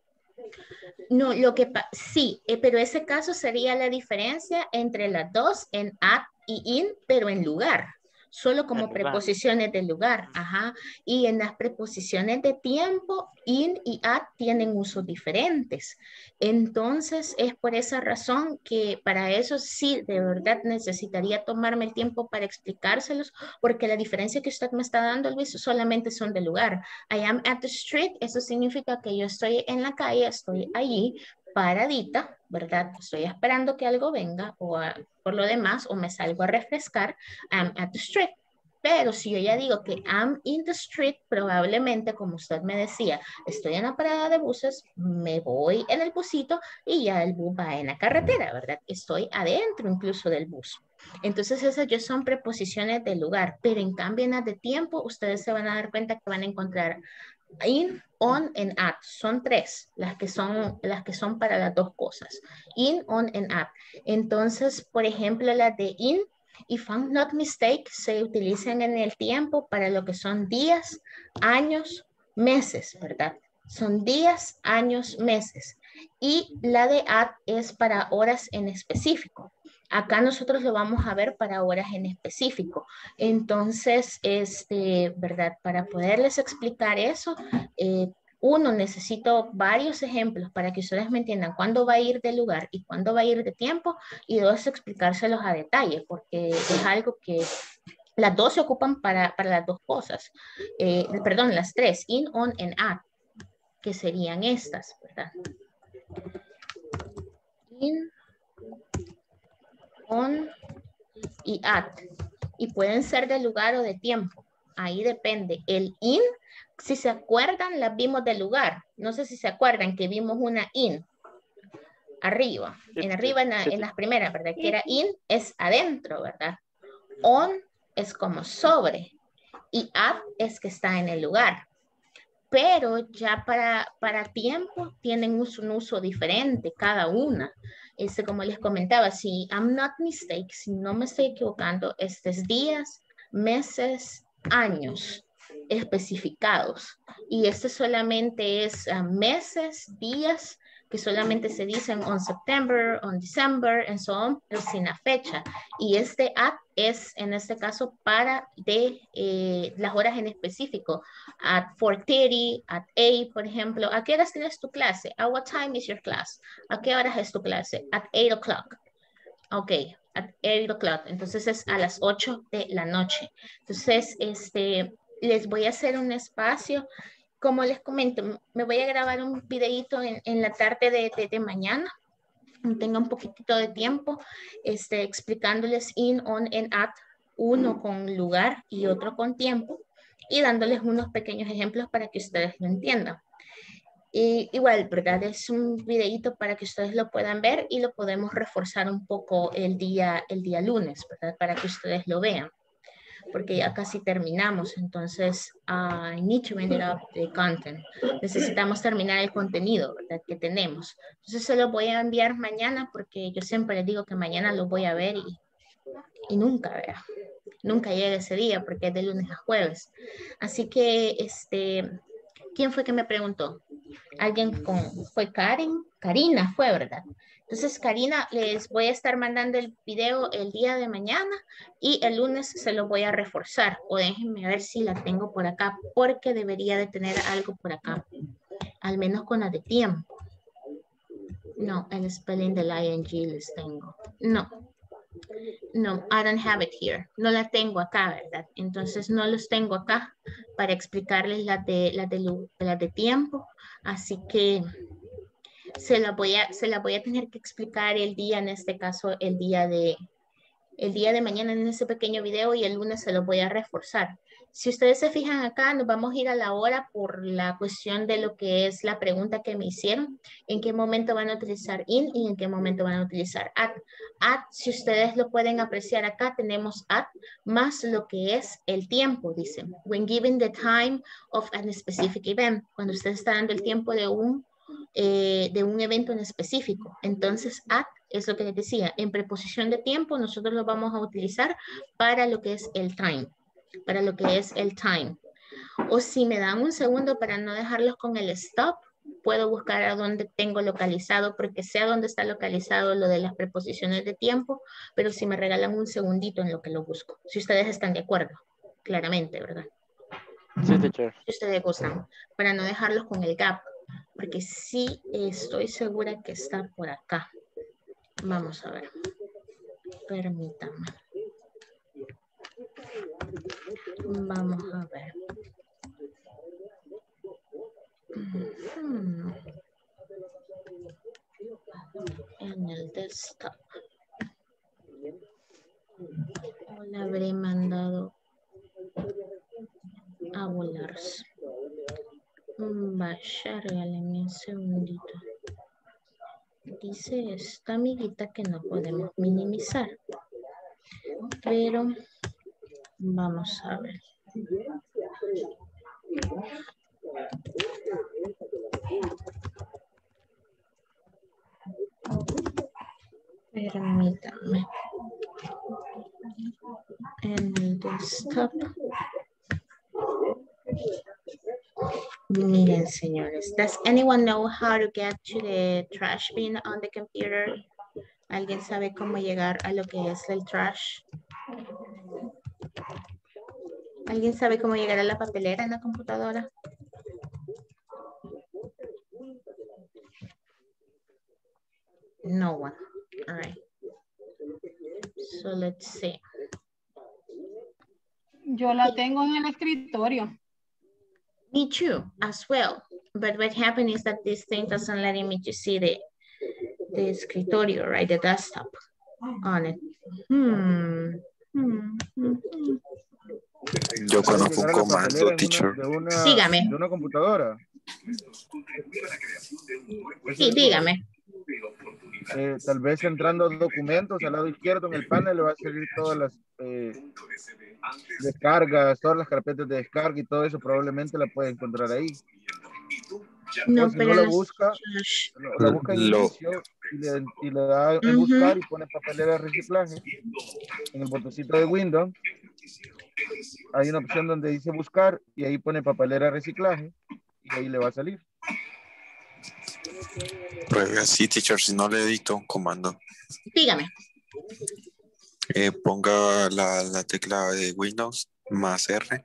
No, lo que sí, eh, pero ese caso sería la diferencia entre las dos en at y in, pero en lugar, solo como en preposiciones lugar. de lugar, ajá. Y en las preposiciones de tiempo, in y at tienen usos diferentes. Entonces, es por esa razón que para eso sí, de verdad necesitaría tomarme el tiempo para explicárselos, porque la diferencia que usted me está dando, Luis, solamente son de lugar. I am at the street, eso significa que yo estoy en la calle, estoy allí, paradita, ¿verdad? Estoy esperando que algo venga o a, por lo demás o me salgo a refrescar. I'm at the street. Pero si yo ya digo que I'm in the street, probablemente, como usted me decía, estoy en la parada de buses, me voy en el busito y ya el bus va en la carretera, ¿verdad? Estoy adentro incluso del bus. Entonces esas ya son preposiciones de lugar, pero en cambio en las de tiempo, ustedes se van a dar cuenta que van a encontrar in, on, and at. Son tres las que son, las que son para las dos cosas. In, on, and at. Entonces, por ejemplo, las de in, if I'm not mistaken, se utilizan en el tiempo para lo que son días, años, meses, ¿verdad? Son días, años, meses. Y la de at es para horas en específico. Acá nosotros lo vamos a ver para horas en específico. Entonces, este, ¿verdad? Para poderles explicar eso, eh, uno, necesito varios ejemplos para que ustedes me entiendan cuándo va a ir de lugar y cuándo va a ir de tiempo. Y dos, explicárselos a detalle, porque es algo que las dos se ocupan para, para las dos cosas. Eh, perdón, las tres, in, on, and at, que serían estas, ¿verdad? In, on y at. Y pueden ser de lugar o de tiempo. Ahí depende. El in, si se acuerdan, las vimos de lugar. No sé si se acuerdan que vimos una in arriba. En arriba, en, la, en las primeras, ¿verdad? Que era in, es adentro, ¿verdad? On es como sobre. Y at es que está en el lugar. Pero ya para, para tiempo tienen un, un uso diferente cada una. Este, como les comentaba, si I'm not mistaken, si no me estoy equivocando, estos días, meses, años especificados. Y este solamente es uh, meses, días, que solamente se dicen on September, on December, and so on, pero sin la fecha. Y este at es, en este caso, para de eh, las horas en específico. At four thirty, at eight, por ejemplo. ¿A qué horas tienes tu clase? At what time is your class? ¿A qué horas es tu clase? At eight o'clock. Ok, at eight o'clock. Entonces es a las ocho de la noche. Entonces, este, les voy a hacer un espacio. Como les comento, me voy a grabar un videito en, en la tarde de, de, de mañana. Tenga un poquitito de tiempo este, explicándoles in, on, and at, uno con lugar y otro con tiempo, y dándoles unos pequeños ejemplos para que ustedes lo entiendan. Y igual, ¿verdad? Es un videito para que ustedes lo puedan ver y lo podemos reforzar un poco el día, el día lunes, ¿verdad? Para que ustedes lo vean. Porque ya casi terminamos, entonces uh, I need to end it up the content. Necesitamos terminar el contenido, ¿verdad? Que tenemos. Entonces se lo voy a enviar mañana porque yo siempre les digo que mañana lo voy a ver y, y nunca, ¿verdad? Nunca llega ese día porque es de lunes a jueves. Así que, este, ¿quién fue que me preguntó? Alguien con, fue Karen, Karina fue, ¿verdad? Entonces, Karina, les voy a estar mandando el video el día de mañana y el lunes se lo voy a reforzar. O déjenme ver si la tengo por acá, porque debería de tener algo por acá. Al menos con la de tiempo. No, el spelling del ing les tengo. No. No, I don't have it here. No la tengo acá, ¿verdad? Entonces, no los tengo acá para explicarles las de, la de, la de tiempo. Así que... Se la, voy a, se la voy a tener que explicar el día, en este caso, el día de, el día de mañana en ese pequeño video y el lunes se lo voy a reforzar. Si ustedes se fijan acá, nos vamos a ir a la hora por la cuestión de lo que es la pregunta que me hicieron. En qué momento van a utilizar in y en qué momento van a utilizar at. At, si ustedes lo pueden apreciar acá, tenemos at más lo que es el tiempo, dicen. When given the time of a specific event. Cuando usted está dando el tiempo de un Eh, de un evento en específico. Entonces, at es lo que les decía. En preposición de tiempo, nosotros lo vamos a utilizar para lo que es el time. Para lo que es el time. O si me dan un segundo para no dejarlos con el stop, puedo buscar a dónde tengo localizado, porque sé a dónde está localizado lo de las preposiciones de tiempo, pero si me regalan un segundito en lo que lo busco. Si ustedes están de acuerdo, claramente, ¿verdad? Sí, teacher. Si ustedes gustan, para no dejarlos con el gap. Porque sí estoy segura que está por acá. Vamos a ver. Permítanme. Vamos a ver. Hmm. En el desktop. O la habré mandado a volar. Vaya, regáleme un segundito. Dice esta amiguita que no podemos minimizar. Pero vamos a ver. Permítanme. En el desktop. Miren, señores. Does anyone know how to get to the trash bin on the computer? ¿Alguien sabe cómo llegar a lo que es el trash? ¿Alguien sabe cómo llegar a la papelera en la computadora? No one. All right. So let's see. Yo la tengo en el escritorio. Me too, as well. But what happened is that this thing doesn't let me to see the, the escritorio, right? The desktop on it. Hmm. Hmm. Hmm. Yo conozco un comando, teacher. De una, Sígame. de una computadora. Sí, dígame. Eh, tal vez entrando a documentos al lado izquierdo en el panel le va a salir todas las eh, descargas, todas las carpetas de descarga y todo eso probablemente la puede encontrar ahí. No, o si pero no la los- busca, lo- la busca en Lo- inicio y le, y le da en Ujú. buscar y pone papelera de reciclaje en el botoncito de Windows. Hay una opción donde dice buscar y ahí pone papelera de reciclaje y ahí le va a salir. Pruebe así, teacher, si no le edito un comando. Dígame. Eh, ponga la, la tecla de Windows más R.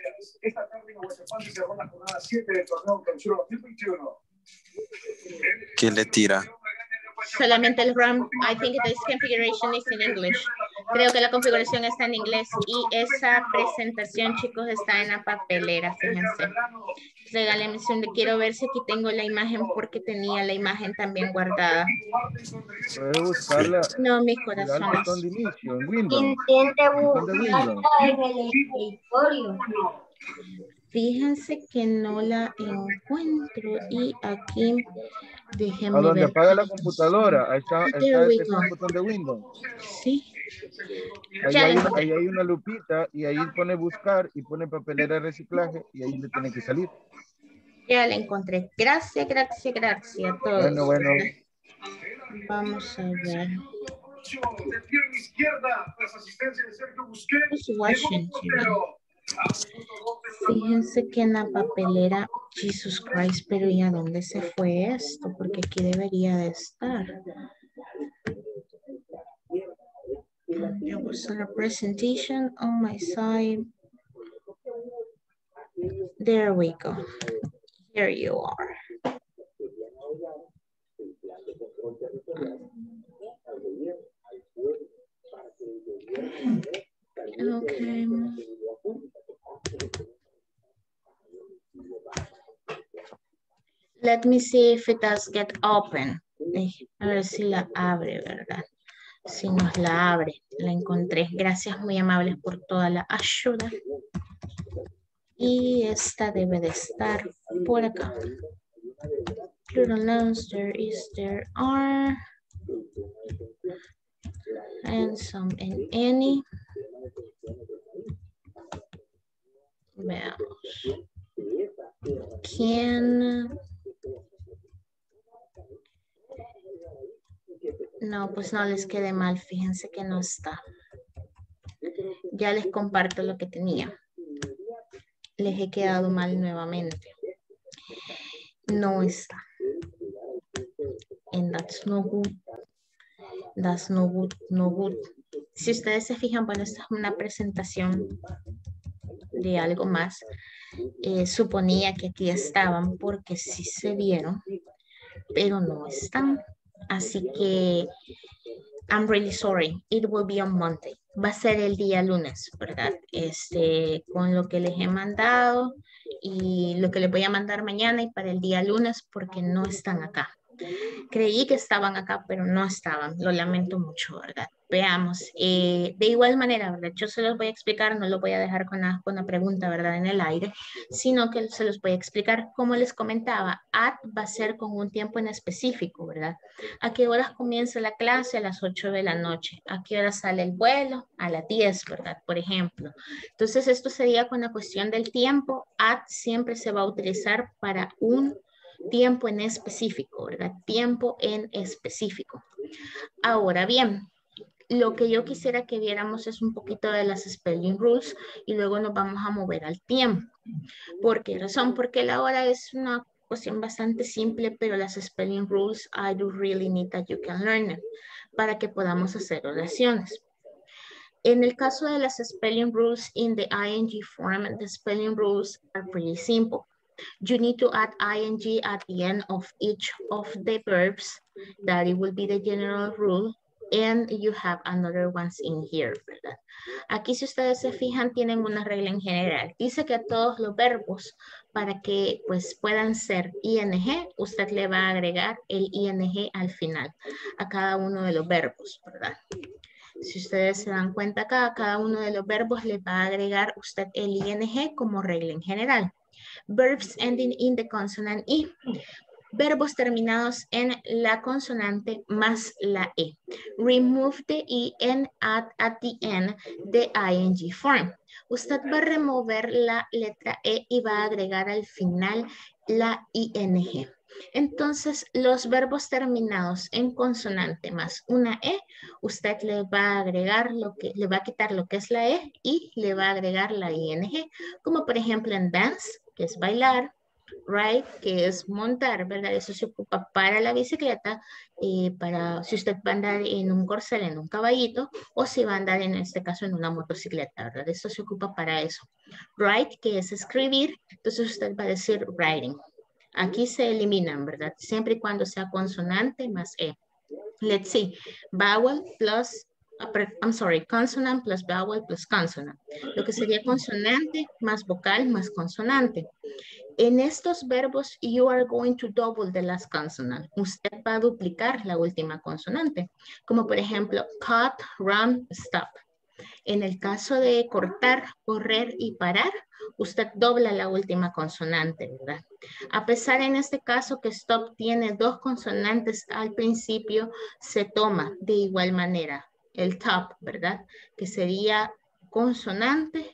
¿Qué le tira? Solamente el RAM. I think this configuration is in English. Creo que la configuración está en inglés y esa presentación, chicos, está en la papelera, fíjense. Regálenme un segundo, quiero ver si aquí tengo la imagen porque tenía la imagen también guardada. Puede buscarla. No, mis El corazones. botón de inicio en Windows. Intente Botón de buscarla Windows. en el escritorio. Fíjense que no la encuentro y aquí déjenme A donde ver. apaga la computadora, ahí está, ahí There está we ese go. botón de Windows. Sí. Ahí Ya hay, la una, encontré. ahí hay una lupita y ahí pone buscar y pone papelera de reciclaje y ahí le tiene que salir. Ya la encontré. Gracias, gracias, gracias a todos. Bueno, bueno. Vamos a ver. De pierna izquierda, tras asistencia de Sergio Busquets. Es Washington. Fíjense que en la papelera, Jesus Christ, pero ¿y a dónde se fue esto? Porque aquí debería de estar. There was a representation on my side. There we go. Here you are. Okay. Let me see if it does get open. A ver si la abre, ¿verdad? Si nos la abre, la encontré. Gracias, muy amables por toda la ayuda. Y esta debe de estar por acá. Plural nouns, there is, there are. And some and any. Veamos. ¿Quién? No, pues no les quede mal. Fíjense que no está. Ya les comparto lo que tenía. Les he quedado mal nuevamente. No está. And that's no good. That's no good, no good. Si ustedes se fijan, bueno, esta es una presentación de algo más. Eh, suponía que aquí estaban porque sí se vieron, pero no están. Así que, I'm really sorry. It will be on Monday. Va a ser el día lunes, ¿verdad? Este, con lo que les he mandado y lo que les voy a mandar mañana y para el día lunes porque no están acá. Creí que estaban acá, pero no estaban. Lo lamento mucho, ¿verdad? Veamos. Eh, de igual manera, ¿verdad? Yo se los voy a explicar, no lo voy a dejar con la, con la pregunta, ¿verdad? En el aire, sino que se los voy a explicar. Como les comentaba, at va a ser con un tiempo en específico, ¿verdad? ¿A qué horas comienza la clase? A las ocho de la noche. ¿A qué hora sale el vuelo? A las diez, ¿verdad? Por ejemplo. Entonces, esto sería con la cuestión del tiempo. At siempre se va a utilizar para un tiempo en específico, ¿verdad? Tiempo en específico. Ahora bien, lo que yo quisiera que viéramos es un poquito de las spelling rules y luego nos vamos a mover al tiempo. ¿Por qué razón? Porque la hora es una cuestión bastante simple, pero las spelling rules, I do really need that you can learn them para que podamos hacer oraciones. En el caso de las spelling rules in the ing form, the spelling rules are pretty simple. You need to add ing at the end of each of the verbs. That it will be the general rule. And you have another ones in here, ¿verdad? Aquí, si ustedes se fijan, tienen una regla en general. Dice que a todos los verbos, para que pues puedan ser ing, usted le va a agregar el ing al final a cada uno de los verbos, ¿verdad? Si ustedes se dan cuenta acá, a cada uno de los verbos le va a agregar usted el ing como regla en general. Verbs ending in the consonant E. Verbos terminados en la consonante más la E. Remove the E and add at the end the ing form. Usted va a remover la letra E y va a agregar al final la ing. Entonces, los verbos terminados en consonante más una E, usted le va a agregar lo que, le va a quitar lo que es la E y le va a agregar la ing. Como por ejemplo en dance, que es bailar, Ride, que es montar, ¿verdad? Eso se ocupa para la bicicleta, eh, para si usted va a andar en un corcel, en un caballito, o si va a andar en este caso en una motocicleta, ¿verdad? Eso se ocupa para eso. Write, que es escribir, entonces usted va a decir writing. Aquí se eliminan, ¿verdad? Siempre y cuando sea consonante más E. Let's see. Vowel plus, I'm sorry, consonant plus vowel plus consonant. Lo que sería consonante más vocal más consonante. En estos verbos, you are going to double the last consonant. Usted va a duplicar la última consonante. Como por ejemplo, cut, run, stop. En el caso de cortar, correr y parar, usted dobla la última consonante, ¿verdad? A pesar en este caso que stop tiene dos consonantes al principio, se toma de igual manera el top, ¿verdad? Que sería consonante,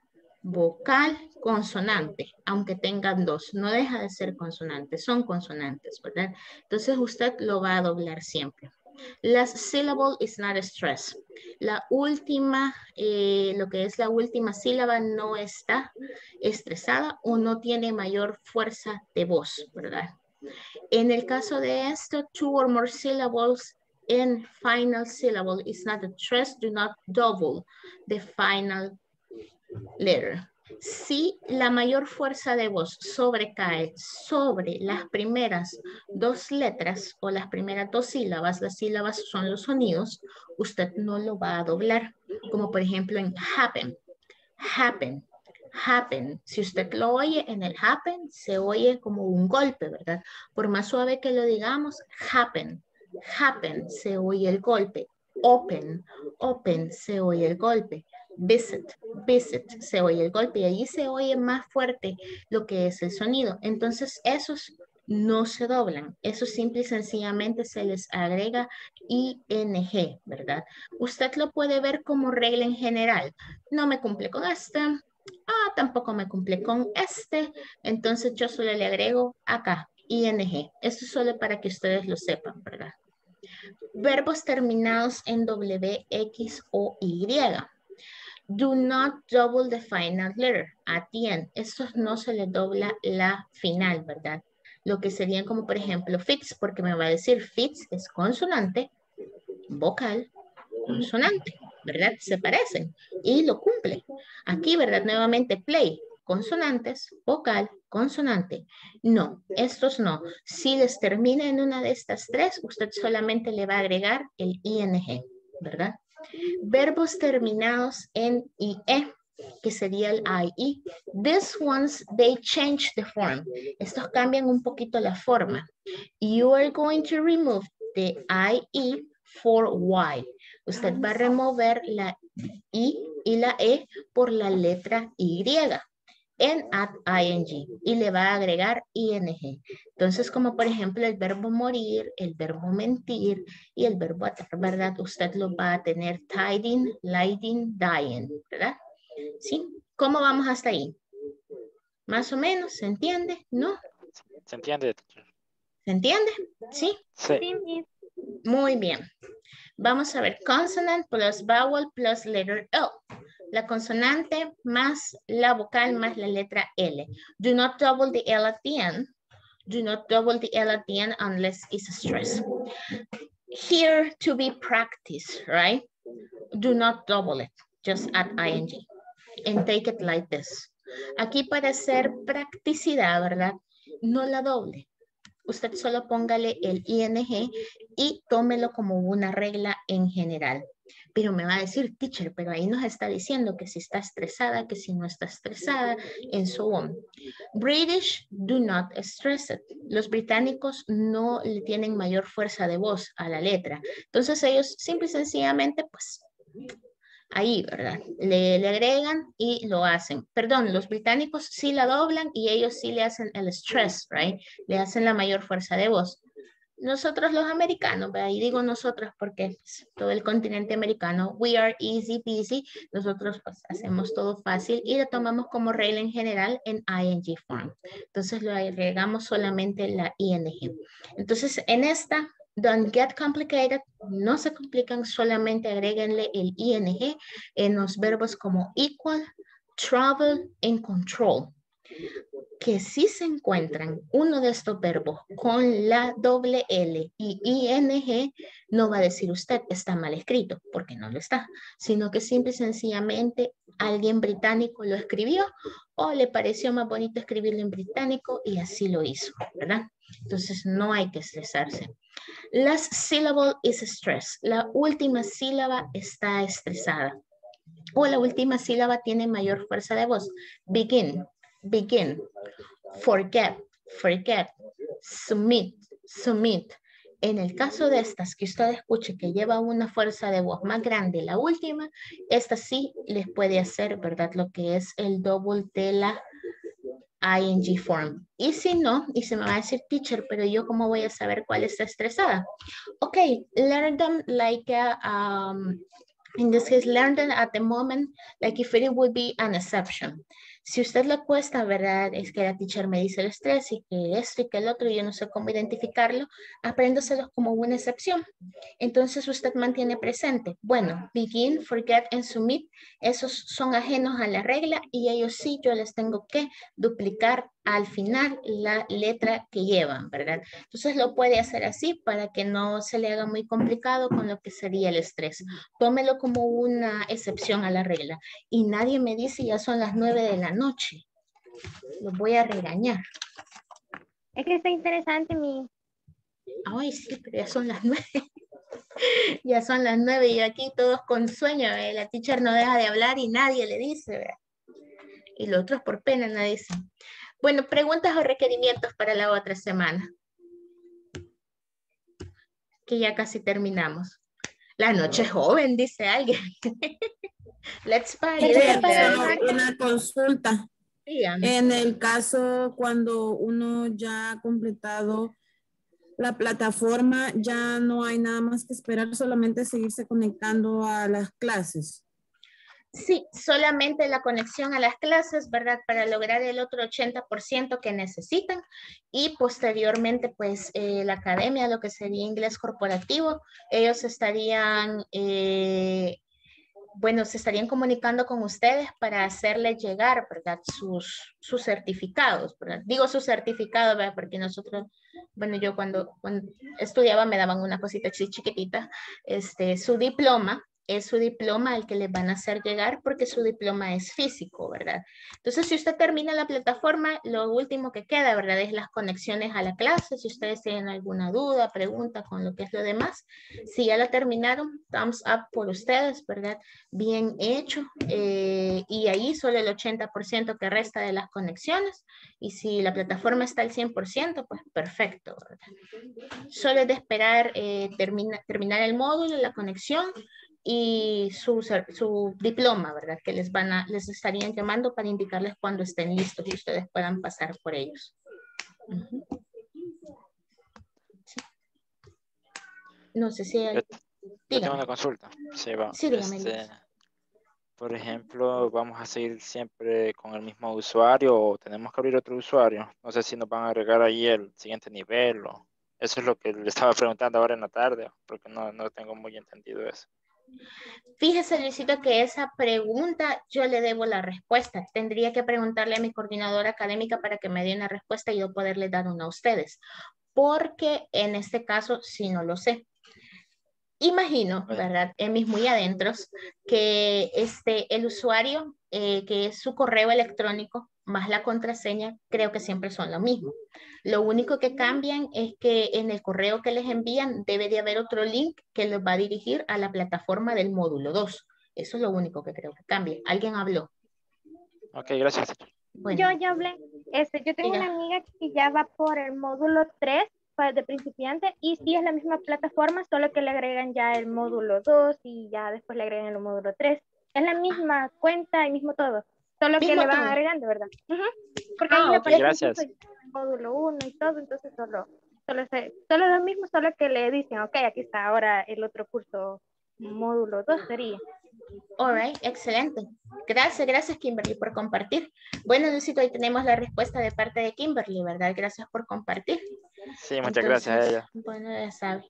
vocal, consonante, aunque tengan dos. No deja de ser consonante, son consonantes, ¿verdad? Entonces usted lo va a doblar siempre. Last syllable is not a stress. La última, eh, lo que es la última sílaba no está estresada o no tiene mayor fuerza de voz, ¿verdad? En el caso de esto, two or more syllables in final syllable is not a stress. Do not double the final letter. Si la mayor fuerza de voz sobrecae sobre las primeras dos letras o las primeras dos sílabas, las sílabas son los sonidos, usted no lo va a doblar. Como por ejemplo en happen, happen, happen. Si usted lo oye en el happen, se oye como un golpe, ¿verdad? Por más suave que lo digamos, happen, happen, se oye el golpe. Open, open, se oye el golpe. Visit, visit, se oye el golpe y allí se oye más fuerte lo que es el sonido. Entonces esos no se doblan, eso simple y sencillamente se les agrega ing, ¿verdad? Usted lo puede ver como regla en general. No me cumple con este, ah, tampoco me cumple con este, entonces yo solo le agrego acá, ing. Esto es solo para que ustedes lo sepan, ¿verdad? Verbos terminados en W, X o Y. Do not double the final letter at the end. Estos no se le dobla la final, ¿verdad? Lo que serían como, por ejemplo, fits, porque me va a decir fits es consonante, vocal, consonante, ¿verdad? Se parecen y lo cumple. Aquí, ¿verdad? Nuevamente, play, consonantes, vocal, consonante. No, estos no. Si les termina en una de estas tres, usted solamente le va a agregar el ing, ¿verdad? Verbos terminados en ie, que sería el ie. These ones, they change the form. Estos cambian un poquito la forma. You are going to remove the ie for y. Usted va a remover la i y la e por la letra y. En at ing y le va a agregar ing. Entonces, como por ejemplo el verbo morir, el verbo mentir y el verbo atar, ¿verdad? Usted lo va a tener tiding, lighting, dying, ¿verdad? ¿Sí? ¿Cómo vamos hasta ahí? ¿Más o menos? ¿Se entiende? ¿No? ¿Se entiende? ¿Se entiende? ¿Sí? Sí. Muy bien. Vamos a ver consonant plus vowel plus letter L. La consonante más la vocal más la letra L. Do not double the L at the end. Do not double the L at the end unless it's a stress. Here to be practiced, right? Do not double it. Just add ing. And take it like this. Aquí para hacer practicidad, ¿verdad? No la doble. Usted solo póngale el ing y tómelo como una regla en general. Pero me va a decir, teacher, pero ahí nos está diciendo que si está estresada, que si no está estresada, and so on. British do not stress it. Los británicos no le tienen mayor fuerza de voz a la letra. Entonces ellos simple y sencillamente, pues, ahí, ¿verdad? Le, le agregan y lo hacen. Perdón, los británicos sí la doblan y ellos sí le hacen el stress, right? Le hacen la mayor fuerza de voz. Nosotros los americanos, ¿verdad? Y digo nosotros porque pues, todo el continente americano, we are easy peasy. Nosotros pues hacemos todo fácil y lo tomamos como regla en general en ing form. Entonces lo agregamos solamente la ing. Entonces en esta, don't get complicated, no se complican, solamente agréguenle el ing en los verbos como equal, travel and control. que si se encuentran uno de estos verbos con la doble L y ing, no va a decir usted está mal escrito, porque no lo está, sino que simple y sencillamente alguien británico lo escribió o le pareció más bonito escribirlo en británico y así lo hizo, ¿verdad? Entonces no hay que estresarse. Last syllable is stress. La última sílaba está estresada. O la última sílaba tiene mayor fuerza de voz. Begin, begin. Forget, forget. Submit, submit. En el caso de estas que usted escuche que lleva una fuerza de voz más grande, la última, esta sí les puede hacer, ¿verdad? Lo que es el double de la ing form. Y si no, y se me va a decir teacher, pero yo cómo voy a saber cuál está estresada. Ok, learn them like a, um, in this case, learn them at the moment, like if it would be an exception. Si usted le cuesta, ¿verdad? Es que la teacher me dice el estrés y que esto y que el otro, y yo no sé cómo identificarlo, apréndoselos como una excepción. Entonces usted mantiene presente. Bueno, begin, forget and submit, esos son ajenos a la regla y ellos sí yo les tengo que duplicar al final la letra que llevan, ¿verdad? Entonces lo puede hacer así para que no se le haga muy complicado con lo que sería el estrés. Tómelo como una excepción a la regla. Y nadie me dice ya son las nueve de la noche. Los voy a regañar. Es que está interesante mi... Ay, sí, pero ya son las nueve. Ya son las nueve y aquí todos con sueño. ¿eh? La teacher no deja de hablar y nadie le dice. ¿verdad? Y los otros por pena no dicen. Bueno, preguntas o requerimientos para la otra semana. Que ya casi terminamos. La noche es joven, dice alguien. Let's party. Solo una consulta. Dígame. En el caso cuando uno ya ha completado la plataforma, ya no hay nada más que esperar, solamente seguirse conectando a las clases. Sí, solamente la conexión a las clases, ¿verdad? Para lograr el otro ochenta por ciento que necesitan y posteriormente, pues, eh, la academia, lo que sería inglés corporativo, ellos estarían, eh, bueno, se estarían comunicando con ustedes para hacerles llegar, ¿verdad? Sus, sus certificados, ¿verdad? Digo sus certificados, ¿verdad? Porque nosotros, bueno, yo cuando, cuando estudiaba me daban una cosita así chiquitita, este, su diploma, es su diploma el que les van a hacer llegar porque su diploma es físico, ¿verdad? Entonces, si usted termina la plataforma, lo último que queda, ¿verdad? Es las conexiones a la clase. Si ustedes tienen alguna duda, pregunta con lo que es lo demás. Si ya la terminaron, thumbs up por ustedes, ¿verdad? Bien hecho. Eh, y ahí solo el ochenta por ciento que resta de las conexiones. Y si la plataforma está al cien por ciento, pues perfecto, ¿verdad? Solo es de esperar eh, termina, terminar el módulo, la conexión, y su, su diploma, ¿verdad? Que les van a, les estarían llamando para indicarles cuando estén listos y ustedes puedan pasar por ellos. Uh-huh. Sí. No sé si hay... Yo, yo tengo una consulta. Sí, va. Sí, dígame. Este, por ejemplo, ¿vamos a seguir siempre con el mismo usuario o tenemos que abrir otro usuario? No sé si nos van a agregar ahí el siguiente nivel o... Eso es lo que le estaba preguntando ahora en la tarde, porque no, no tengo muy entendido eso. Fíjese, Luisito, que esa pregunta yo le debo la respuesta. Tendría que preguntarle a mi coordinadora académica para que me dé una respuesta y yo poderle dar una a ustedes. Porque en este caso sí no lo sé. Imagino, ¿verdad? En mis muy adentros, que este, el usuario, eh, que es su correo electrónico, más la contraseña, creo que siempre son lo mismo. Lo único que cambian es que en el correo que les envían debe de haber otro link que los va a dirigir a la plataforma del módulo dos. Eso es lo único que creo que cambia. ¿Alguien habló? Ok, gracias. Bueno. Yo ya hablé. Este, yo tengo Diga. una amiga que ya va por el módulo tres de principiante y sí es la misma plataforma, solo que le agregan ya el módulo dos y ya después le agregan el módulo tres. Es la misma ah. cuenta y mismo todo. Solo que le van todo. agregando, ¿verdad? Uh-huh. Porque ah, ahí okay, gracias. el módulo uno y todo, entonces solo, solo, se, solo lo mismo, solo que le dicen, ok, aquí está ahora el otro curso, módulo dos sería. All right, excelente. Gracias, gracias Kimberly por compartir. Bueno, Lucito, ahí tenemos la respuesta de parte de Kimberly, ¿verdad? Gracias por compartir. Sí, muchas Entonces, gracias a ella. Bueno, ya sabe.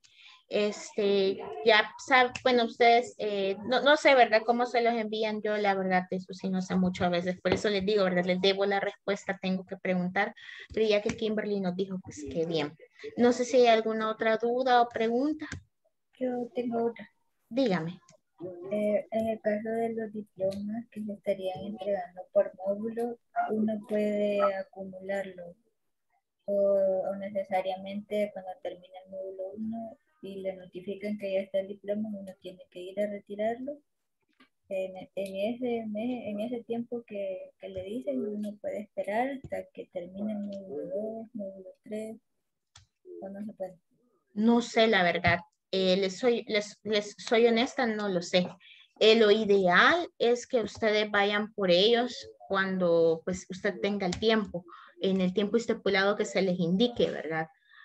Este, ya saben, bueno, ustedes, eh, no, no sé, ¿verdad? Cómo se los envían. Yo, la verdad, eso sí no sé mucho a veces. Por eso les digo, ¿verdad? Les debo la respuesta, tengo que preguntar. Pero ya que Kimberly nos dijo, pues qué bien. No sé si hay alguna otra duda o pregunta. Yo tengo otra. Dígame. Eh, en el caso de los diplomas que se estarían entregando por módulo, uno puede acumularlo o, o necesariamente cuando termina el módulo uno y le notifican que ya está el diploma, uno tiene que ir a retirarlo. En, en, ese, mes, en ese tiempo que, que le dicen, uno puede esperar hasta que termine el módulo dos, módulo tres, o no se puede. No sé, la verdad. Eh, les, soy, les, les soy honesta, no lo sé. Eh, lo ideal es que ustedes vayan por ellos cuando pues usted tenga el tiempo, en el tiempo estipulado que se les indique, ¿verdad?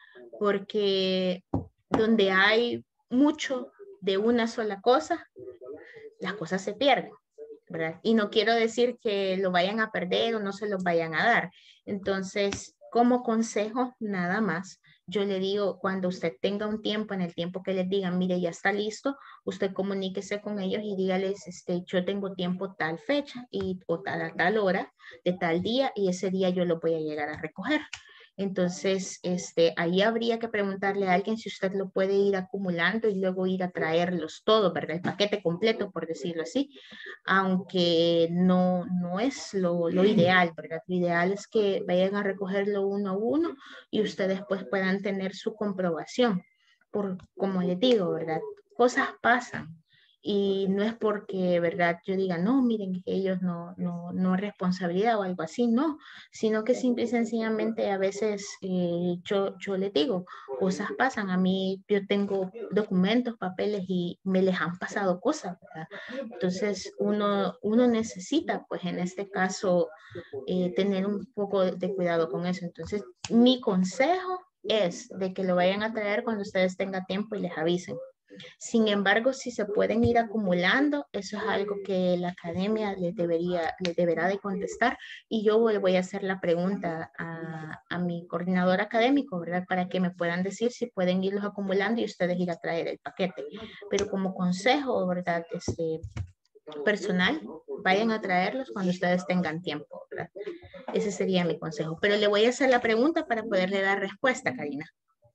Porque donde hay mucho de una sola cosa, las cosas se pierden, ¿verdad? Y no quiero decir que lo vayan a perder o no se los vayan a dar. Entonces, como consejo, nada más, yo le digo, cuando usted tenga un tiempo, en el tiempo que les digan, mire, ya está listo, usted comuníquese con ellos y dígales, este, yo tengo tiempo tal fecha y, o tal, a tal hora, de tal día, y ese día yo lo voy a llegar a recoger. Entonces, este, ahí habría que preguntarle a alguien si usted lo puede ir acumulando y luego ir a traerlos todos, ¿verdad? El paquete completo, por decirlo así, aunque no, no es lo, lo ideal, ¿verdad? Lo ideal es que vayan a recogerlo uno a uno y ustedes pues puedan tener su comprobación. Por, como les digo, ¿verdad? Cosas pasan. Y no es porque, ¿verdad? Yo diga, no, miren, ellos no, no, no es responsabilidad o algo así, no, sino que simple y sencillamente a veces eh, yo, yo les digo, cosas pasan. A mí yo tengo documentos, papeles y me les han pasado cosas, ¿verdad? Entonces uno, uno necesita, pues en este caso, eh, tener un poco de cuidado con eso. Entonces mi consejo es de que lo vayan a traer cuando ustedes tengan tiempo y les avisen. Sin embargo, si se pueden ir acumulando, eso es algo que la academia les, debería, les deberá de contestar y yo le voy a hacer la pregunta a, a mi coordinador académico, ¿verdad? Para que me puedan decir si pueden irlos acumulando y ustedes ir a traer el paquete. Pero como consejo, ¿verdad? Este, personal, vayan a traerlos cuando ustedes tengan tiempo, ¿verdad? Ese sería mi consejo. Pero le voy a hacer la pregunta para poderle dar respuesta, Karina.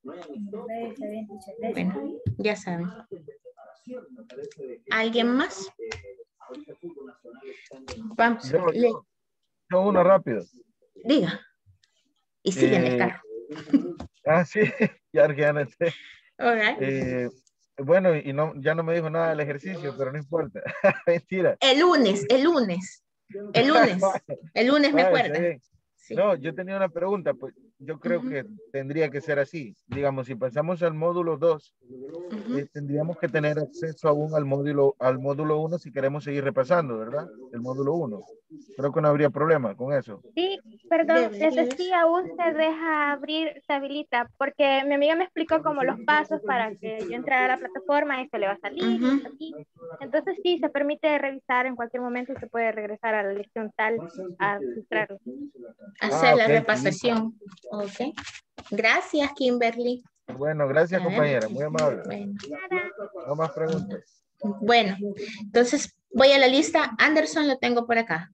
Bueno, ya saben. ¿Alguien más? Vamos. Yo, yo, yo una rápido. Diga. Y sigue en el carro. Ah, sí, ya, ya no sé. All right. Eh, bueno, y no, ya no me dijo nada del ejercicio, pero no importa. Mentira. El lunes, el lunes. El lunes. El lunes me acuerdo. Sí. No, yo tenía una pregunta, pues yo creo uh-huh. que tendría que ser así. Digamos, si pasamos al módulo dos, uh-huh. eh, tendríamos que tener acceso aún al módulo al módulo uno si queremos seguir repasando, ¿verdad? El módulo uno. Creo que no habría problema con eso. Sí, perdón, ese sí aún se deja abrir, se habilita, porque mi amiga me explicó como los pasos para que yo entrara a la plataforma y se le va a salir, uh-huh. aquí. Entonces sí, se permite revisar en cualquier momento y se puede regresar a la lección tal a filtrarlo. Hacer ah, la okay. repasación. Ok. Gracias, Kimberly. Bueno, gracias, compañera. Muy amable. Bueno. No más preguntas. Bueno, entonces voy a la lista. Anderson lo tengo por acá.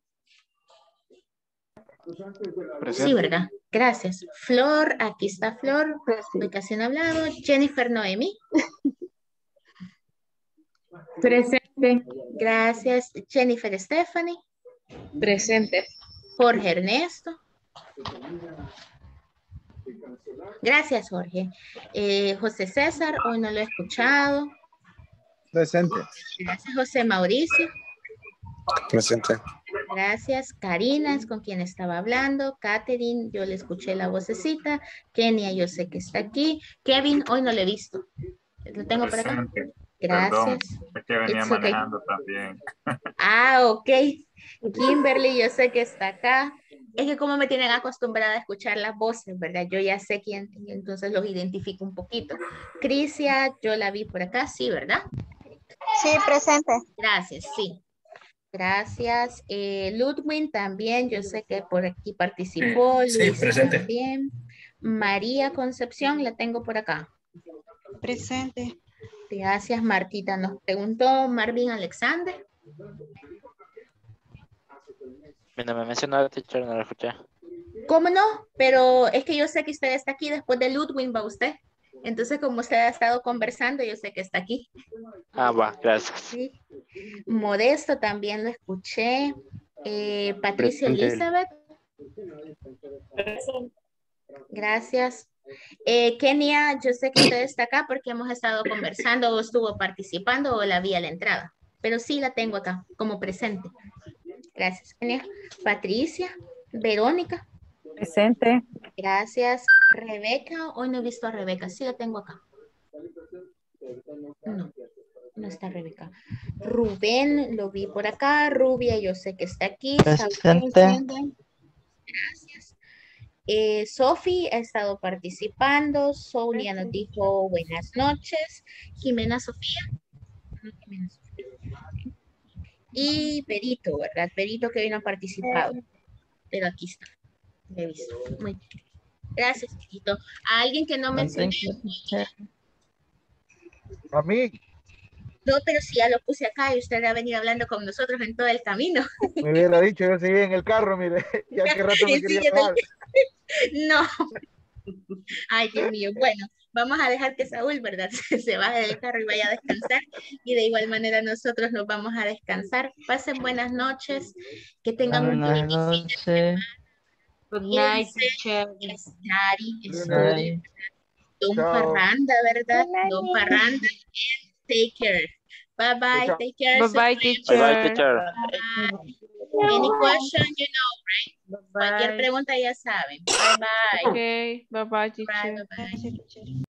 Presente. Sí, ¿verdad? Gracias. Flor, aquí está Flor. Hoy casi han hablado. Jennifer Noemi. Presente. Gracias. Jennifer Stephanie. Presente. Jorge Ernesto. Gracias, Jorge. Eh, José César, hoy no lo he escuchado. Presente. Gracias, José Mauricio. Presente. Gracias. Karina es con quien estaba hablando. Catherine, yo le escuché la vocecita. Kenia, yo sé que está aquí. Kevin, hoy no lo he visto. Lo tengo por acá. Gracias. Perdón, es que venía It's manejando okay. también. Ah, ok. Kimberly, yo sé que está acá. Es que como me tienen acostumbrada a escuchar las voces, ¿verdad? Yo ya sé quién, entonces los identifico un poquito. Crisia, yo la vi por acá, sí, ¿verdad? Sí, presente. Gracias, sí. Gracias. Eh, Ludwig también, yo sé que por aquí participó. Sí, Luis presente. También. María Concepción, la tengo por acá. Presente. Gracias, Martita. Nos preguntó Marvin Alexander. No me mencionó, teacher, no lo escuché. ¿Cómo no? Pero es que yo sé que usted está aquí después de Ludwig, va usted. Entonces, como usted ha estado conversando, yo sé que está aquí. Ah, va, gracias. Sí. Modesto también lo escuché. Eh, Patricia Presente. Elizabeth. Gracias. Eh, Kenia, yo sé que usted está acá porque hemos estado conversando o estuvo participando o la vi a la entrada. Pero sí la tengo acá como presente. Gracias, Kenia. Patricia. Verónica. Presente. Gracias. Rebeca. Hoy no he visto a Rebeca. Sí la tengo acá. No, no está Rebeca. Rubén, lo vi por acá. Rubia, yo sé que está aquí. Presente. Gracias. Eh, Sofi ha estado participando. Sonia nos dijo buenas noches. Jimena Sofía. No, Jimena Sofía. Y Berito, ¿verdad? Berito que vino a participar. Pero aquí está. Lo he visto. Muy bien. Gracias, Berito. A alguien que no mencioné. A mí. No, pero si ya lo puse acá y usted ha venido hablando con nosotros en todo el camino. Me hubiera dicho, yo seguí en el carro, mire, ya que rato me quería bajar. No. Ay, Dios mío. Bueno, vamos a dejar que Saúl, ¿verdad? Se baje del carro y vaya a descansar. Y de igual manera nosotros nos vamos a descansar. Pasen buenas noches. Que tengan un Buenas noches. Good night, teacher. Good night. Don Parranda, ¿verdad? Don Parranda. Take care. Bye bye. Take care. Bye bye, teacher. Bye bye, teacher. Bye. Any question, you know, right? Cualquier pregunta ya saben. Bye bye. Okay. Bye bye, teacher. Bye bye.